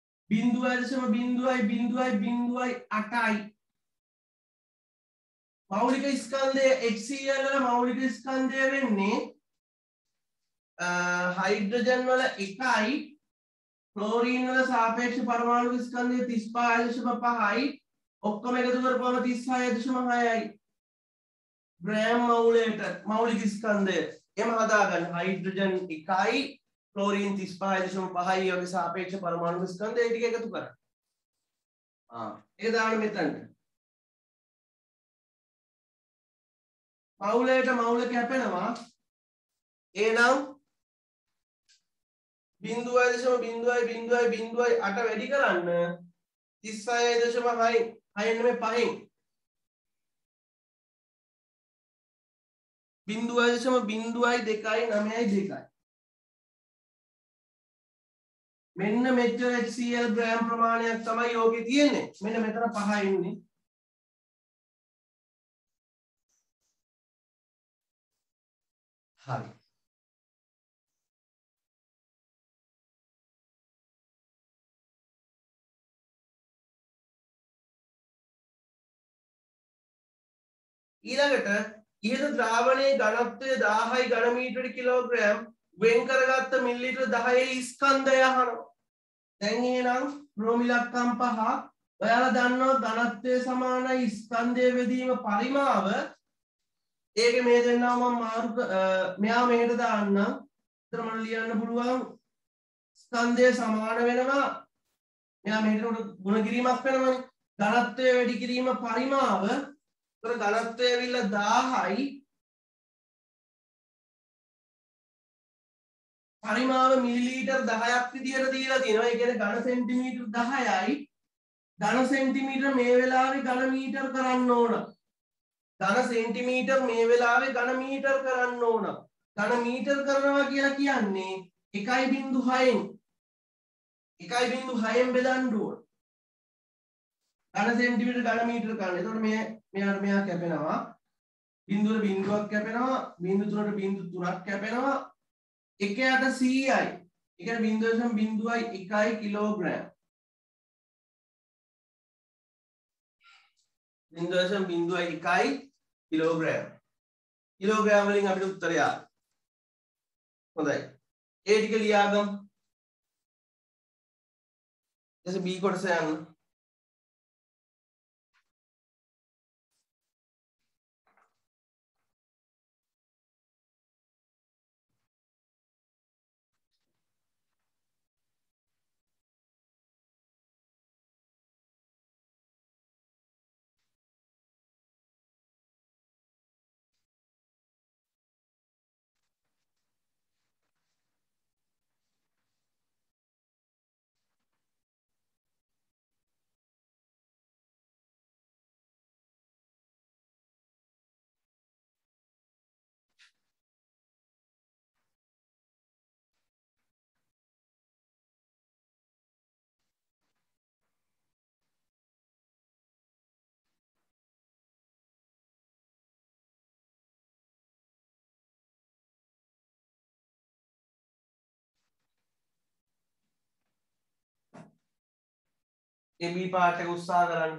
0.0.0.08යි. මෞලික ස්කන්ධය HCl වල මෞලික ස්කන්ධය වෙන්නේ හයිඩ්‍රජන් වල 1යි ක්ලෝරීන් වල සාපේක්ෂ පරමාණු ස්කන්ධය 35.5යි ඔක්කොම එකතු කරපුවම 36.6යි ග්‍රෑම් මවුලයට මෞලික ස්කන්ධය එම හදාගන්න හයිඩ්‍රජන් 1යි ක්ලෝරීන් 35.5යි වගේ සාපේක්ෂ පරමාණු ස්කන්ධය ටික එකතු කරන්න. ඒක දාන්න මෙතනට. මවුලයට මවුල කැපෙනවා එනම් 0.0.0.08 වැඩි කරන්න 36.6 නෙමෙයි 5න් 0.0292 මෙන්න මෙච්චර HCl ග්‍රෑම් ප්‍රමාණයක් තමයි යෝගේ තියෙන්නේ. මෙන්න මෙතන 5 ඉන්නේ. හරි. ඊළඟට ඉහත ද්‍රාවණයේ ඝනත්වය 1000යි ඝන මීටර කිලෝග්‍රෑම් වෙන් කරගත්ත මිලිලිටර 10 ස්කන්ධය අහනවා. දැන් එහෙනම් බ්‍රෝමිලක්කම් 5 ඔයාලා දන්නවා ඝනත්වය සමානයි ස්කන්ධය බෙදීම පරිමාව. ඒකේ මේ දෙන්නා මම මාරු මෙයා මෙහෙට දාන්න. ඒතර මම ලියන්න පුළුවන් ස්කන්ධය සමාන වෙනවා. මෙයා මෙහෙට ගුණ කිරීමක් වෙනවනේ. ඝනත්වය වැඩි කිරීම පරිමාව. ඒතර ඝනත්වය ඇවිල්ලා 1000යි පරිමාව මිලිලීටර් 10ක් විදියට දීලා තියෙනවා. ඒ කියන්නේ ඝන සෙන්ටිමීටර් 10යි. ඝන සෙන්ටිමීටර් මේ වෙලාවේ ඝන මීටර් කරන්න ඕන. ඝන සෙන්ටිමීටර් මේ වෙලාවේ ඝන මීටර් කරන්න ඕන. ඝන මීටර් කරනවා කියලා කියන්නේ 1.6න් 1.6න් බෙදන්න ඕන. ඝන සෙන්ටිමීටර් ඝන මීටර් කරන්න. එතකොට මෙයා කැපෙනවා. බිඳුවර බිඳුවක් කැපෙනවා. බිඳු තුනට බිඳු තුනක් කැපෙනවා. 1ට 100යි. ඒ කියන්නේ 0.01 කිලෝග්‍රෑම්. 0.01 කිලෝග්‍රෑම්. කිලෝග්‍රෑම් වලින් අපිට උත්තරය ආවා. හොඳයි. ඒ ටික ලියාගමු. ඊට B කොටස යන්න. ඒ B පාර්ට් එක උත්සාහ කරන්න.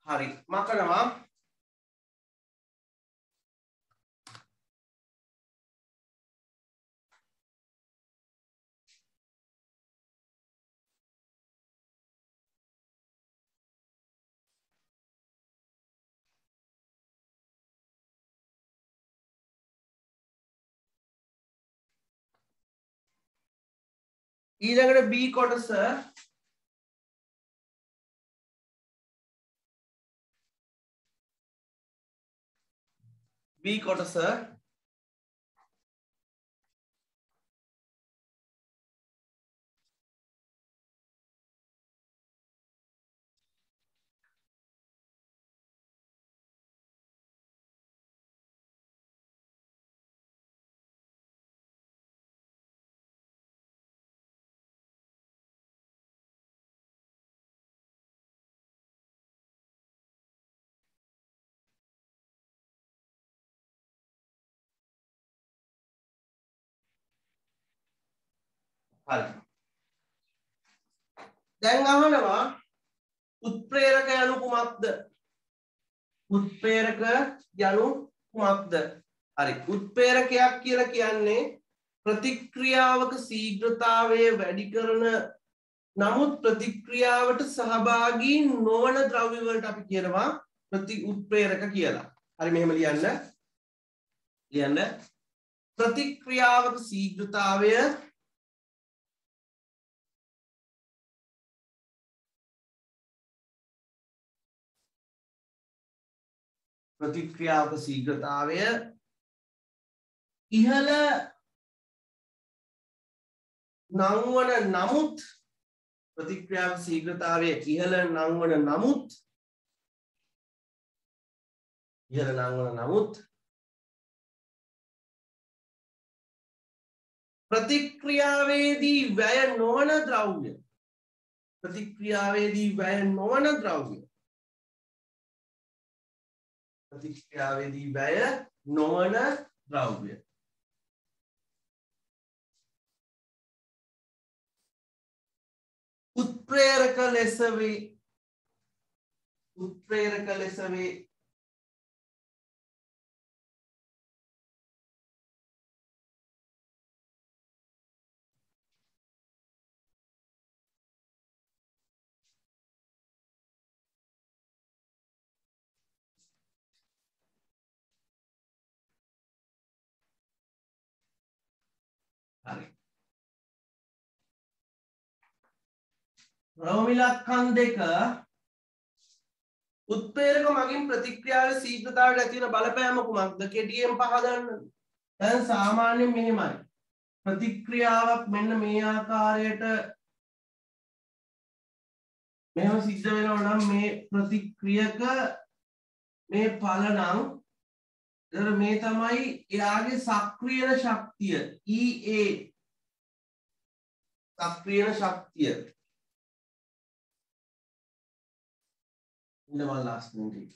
හරි මකනවා ඊළඟට B කොටස B කොටස හරි දැන් අහනවා උත්ප්‍රේරක යනු කුමක්ද උත්ප්‍රේරක යනු කුමක්ද හරි උත්ප්‍රේරකයක් කියලා කියන්නේ ප්‍රතික්‍රියාවක ශීඝ්‍රතාවය වැඩි කරන නමුත් ප්‍රතික්‍රියාවට සහභාගී නොවන ද්‍රව්‍ය වලට අපි කියනවා උත්ප්‍රේරක කියලා හරි මෙහෙම ලියන්න ප්‍රතික්‍රියාවක ශීඝ්‍රතාවය ඉහළ නංවන නමුත් ප්‍රතික්‍රියාවක ශීඝ්‍රතාවය ඉහළ නංවන නමුත් ප්‍රතික්‍රියාවේදී වැය නොවන ද්‍රව්‍ය ප්‍රතික්‍රියාවේදී වැය නොවන ද්‍රව්‍ය උත්ප්‍රේරක ලෙස වේ හරි රෝමිලක්කන් දෙක උත්ප්‍රේරක මගින් ප්‍රතික්‍රියාවේ ශීඝ්‍රතාවයට ඇති වෙන බලපෑම කුමක්ද කෙටියෙන් පහදන්න දැන් සාමාන්‍යයෙන් මෙහෙමයි ප්‍රතික්‍රියාවක් මෙන්න මේ ආකාරයට මෙහෙම සිද්ධ වෙනවා නම් මේ ප්‍රතික්‍රියක මේ ඵල නම් එතන මේ තමයි එයාගේ සක්‍රියන ශක්තිය EA සක්‍රියන ශක්තිය in the one last minute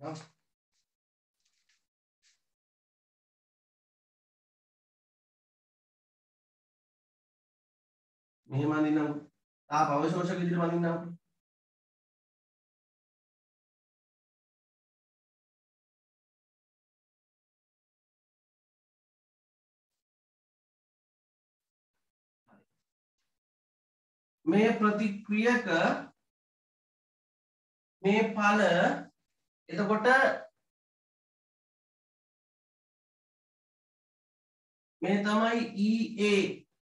මෙහෙම අඳින්නම් අවශෝෂක විදිහට අඳින්නම් මේ ප්‍රතික්‍රියක මේ ඵල එතකොට මේ තමයි EA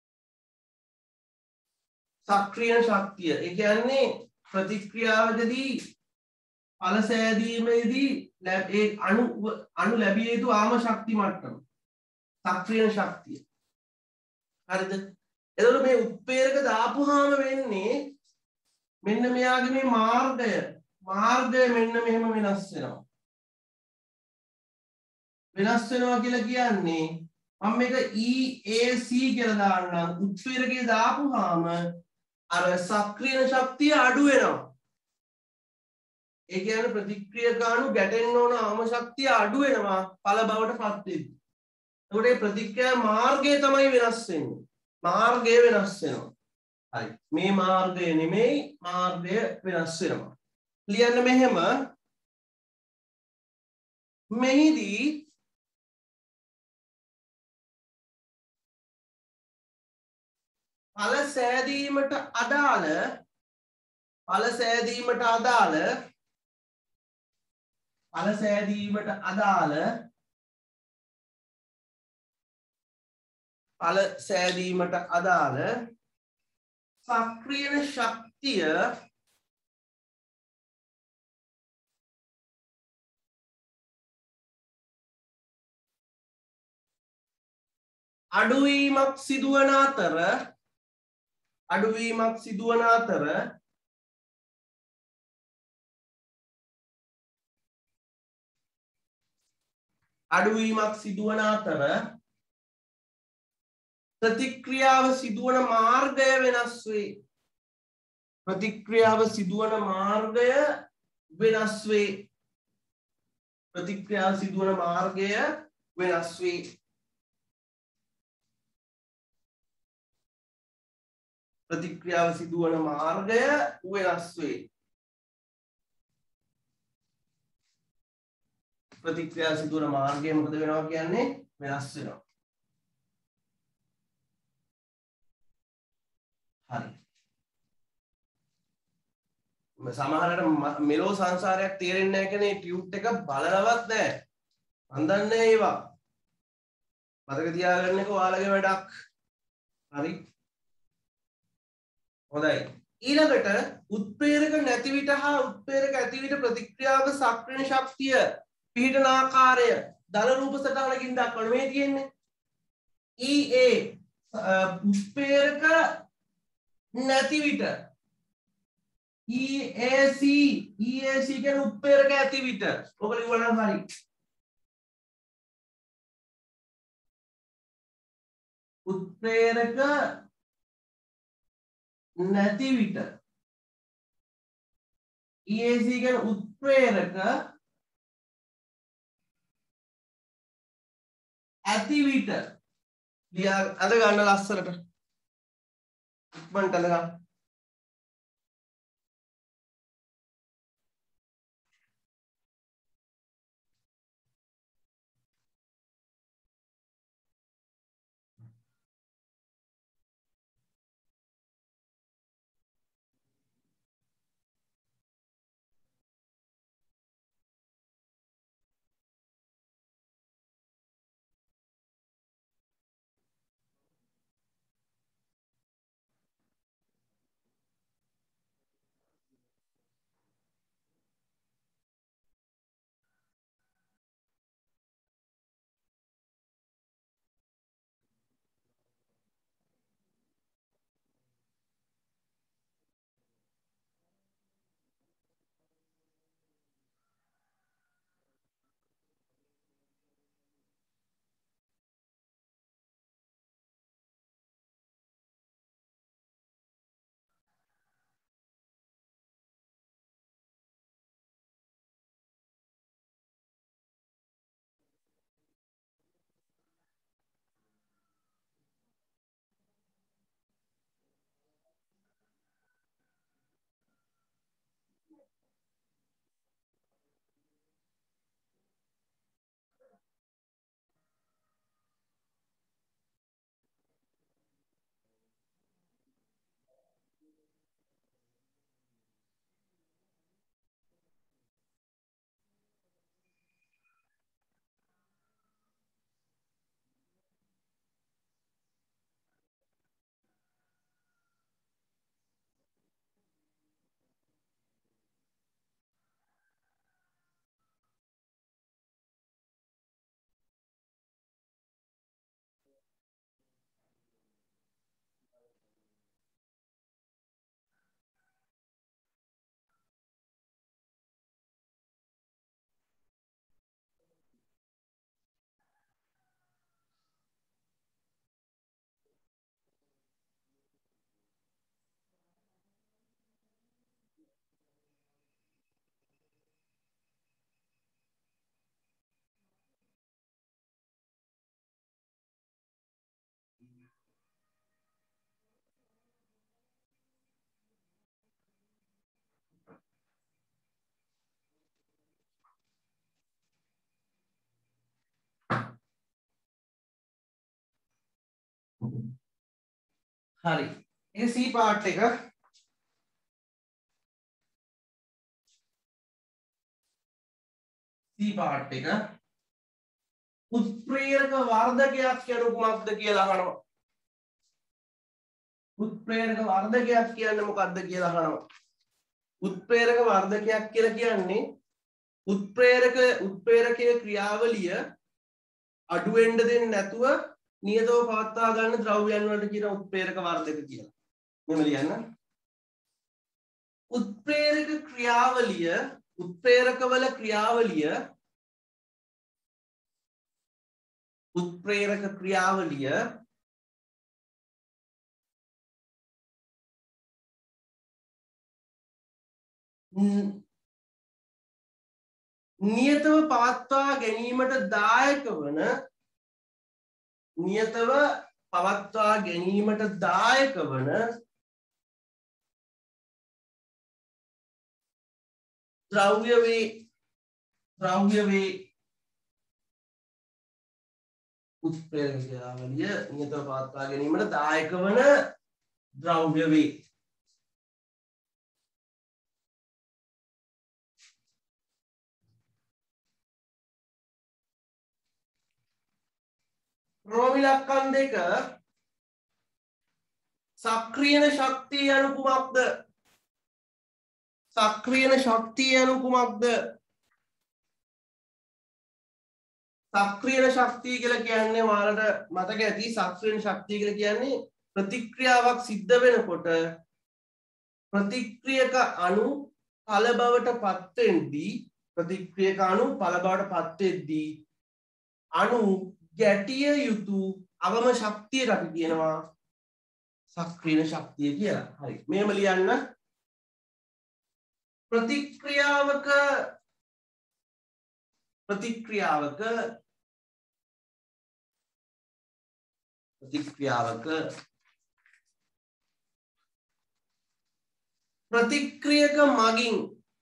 සක්‍රිය ශක්තිය ඒ කියන්නේ ප්‍රතික්‍රියාවකදී ඵල සෑදීමේදී ඒ අණු ලැබිය යුතු ආම ශක්ති මට්ටම සක්‍රිය ශක්තිය හරිද එතකොට මේ උත්ප්‍රේරක දාපුවාම වෙන්නේ මෙන්න මෙයාගේ මේ මාර්ගය මෙන්න මෙහෙම වෙනස් වෙනවා කියලා කියන්නේ මම මේක EAC කියලා දාන්නම් උත්ප්‍රේරකයේ දාපුවාම අර සක්‍රිය ශක්තිය අඩු වෙනවා ඒ කියන්නේ ප්‍රතික්‍රියකාණු ගැටෙන්න ඕන ආම ශක්තිය අඩු වෙනවා ඵල බවට පත් වෙද්දී එතකොට මේ ප්‍රතික්‍රියා මාර්ගය තමයි වෙනස් වෙන්නේ මාර්ගය වෙනස් වෙනවා හරි මේ මාර්ගය නෙමෙයි මාර්ගය වෙනස් වෙනවා ලියන්න මෙහෙම මෙහිදී ඵල සෑදීමට අදාළ ඵල සෑදීමට අදාළ ඵල සෑදීමට අදාළ ඵල සෑදීමට අදාළ සක්‍රියන ශක්තිය අඩුවීමක් සිදුවන අතර අඩුවීමක් සිදුවන අතර අඩුවීමක් සිදුවන අතර ප්‍රතික්‍රියාව සිදුවන මාර්ගය වෙනස් වේ. ප්‍රතික්‍රියාව සිදුවන මාර්ගය වෙනස් වේ. ප්‍රතික්‍රියාව සිදුවන මාර්ගය වෙනස් වේ. ප්‍රතික්‍රියාව සිදුවන මාර්ගය වෙනස් වේ. ප්‍රතික්‍රියාව සිදුවන මාර්ගය මොකද වෙනවා කියන්නේ? වෙනස් වෙනවා. හරි. සමහරට මෙලෝ සංසාරයක් තේරෙන්නේ නැහැ කියන්නේ ටියුට් එක බලලවත් නැහැ. මන් දන්නේ ඒවා. මතක තියාගන්න එක ඔයාලගේ වැඩක්. හරි. හොඳයි. ඊළඟට උත්ප්‍රේරක නැති විට හා උත්ප්‍රේරක ඇති විට ප්‍රතික්‍රියාව සක්‍රිය ශක්තිය පිහිටන ආකාරය දල රූප සටහනකින් දක්වන්න මේ තියෙන්නේ. EA උත්ප්‍රේරක නැති විට EAC කියන්නේ උත්ප්‍රේරක ඇති විට. ඔක ලියවනම් හරි. උත්ප්‍රේරක නැති විට EAC කියන්නේ උත්ප්‍රේරක ඇති විට ලියා අද ගන්න ලස්සනට ඉක්මනට අද ගන්න. හරි. ඒ C part එක උත්ප්‍රේරක වර්ධකයක් කියන කුමක්ද කියලා අහනවා. උත්ප්‍රේරක වර්ධකයක් කියන්නේ මොකක්ද කියලා අහනවා. උත්ප්‍රේරක වර්ධකයක් කියලා කියන්නේ උත්ප්‍රේරකයේ ක්‍රියාවලිය අඩු වෙන්න දෙන්නේ නැතුව නියතව පවත්වා ගන්න ද්‍රව්‍යයන් වලට කියන උත්ප්‍රේරක වර්ධක කියලා. මෙහෙම ලියන්න. උත්ප්‍රේරකවල ක්‍රියාවලිය නියතව පවත්වා ගැනීමට දායක වන ද්‍රව්‍ය වේ උත්ප්‍රේරක ක්‍රියාවලිය නියතව පවත්වා ගැනීමට දායක වන ද්‍රව්‍ය වේ. රෝමිලක්කන් දෙක සක්‍රියන ශක්තිය යනු කුමක්ද? සක්‍රියන ශක්තිය යනු කුමක්ද? සක්‍රියන ශක්තිය කියලා කියන්නේ ඔයාලට මතක ඇති. සක්‍රියන ශක්තිය කියලා කියන්නේ ප්‍රතික්‍රියාවක් සිද්ධ වෙනකොට ප්‍රතික්‍රියක අණු පළ බවට පත් වෙද්දී අණු ගැටිය යුතු අවම ශක්තියට අපි කියනවා සක්‍රියන ශක්තිය කියලා. හරි. මෙහෙම ලියන්න. ප්‍රතික්‍රියාවක ප්‍රතික්‍රියක මගින්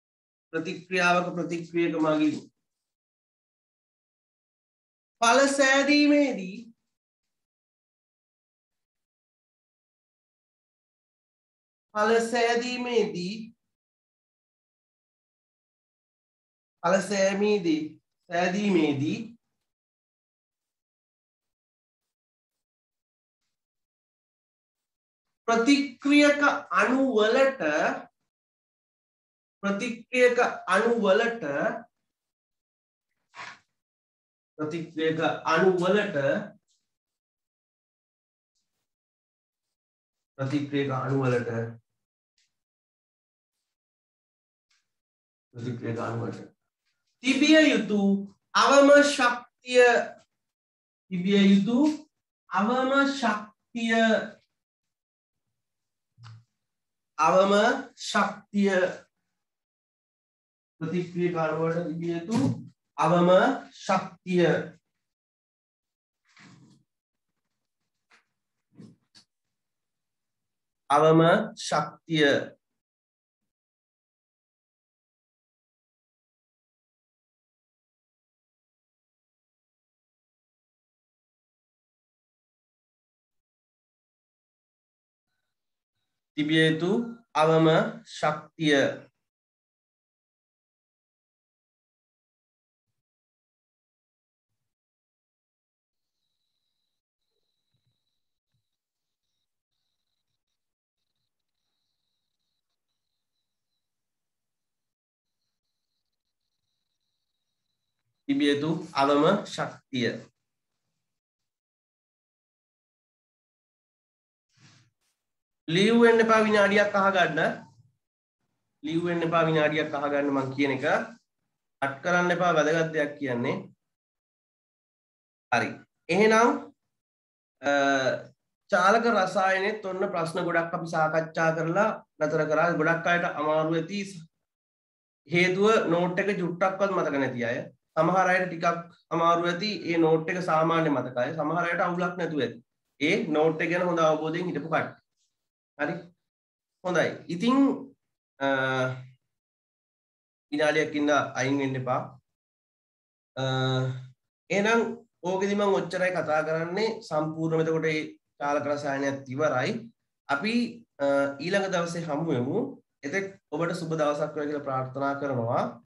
ඵල සෑදීමේදී ප්‍රතික්‍රියක අණු වලට තිබිය යුතු අවම ශක්තිය ලියුවෙන්න එපා විනාඩියක් අහගන්න. මම කියන එක කට් කරන්න එපා. වැදගත් දෙයක් කියන්නේ. හරි. එහෙනම් චාලක රසායනෙත් ඔන්න ප්‍රශ්න ගොඩක් අපි සාකච්ඡා කරලා නතර කරා. ගොඩක් අයට අමාරු ඇති. හේතුව නෝට් එක චුට්ටක්වත් මතක නැති අය. සමහර අයට ටිකක් අමාරු ඇති. ඒ නෝට් එක සාමාන්‍ය මතකයි. සමහර අයට අවුලක් නැතුව ඇති. ඒ නෝට් එක ගැන හොඳ අවබෝධයෙන් හිටපු කට්ටිය. හරි. හොඳයි. ඉතින් විනාඩියක් ඉඳ අයින් වෙන්න එපා. එහෙනම් ඕකෙදි මම ඔච්චරයි කතා කරන්නේ. සම්පූර්ණ එතකොට ඒ චාලක රසායනයත් ඉවරයි. අපි ඊළඟ දවසේ හමු වෙමු. එතෙක් ඔබට සුබ දවසක් වේවා කියලා ප්‍රාර්ථනා කරනවා.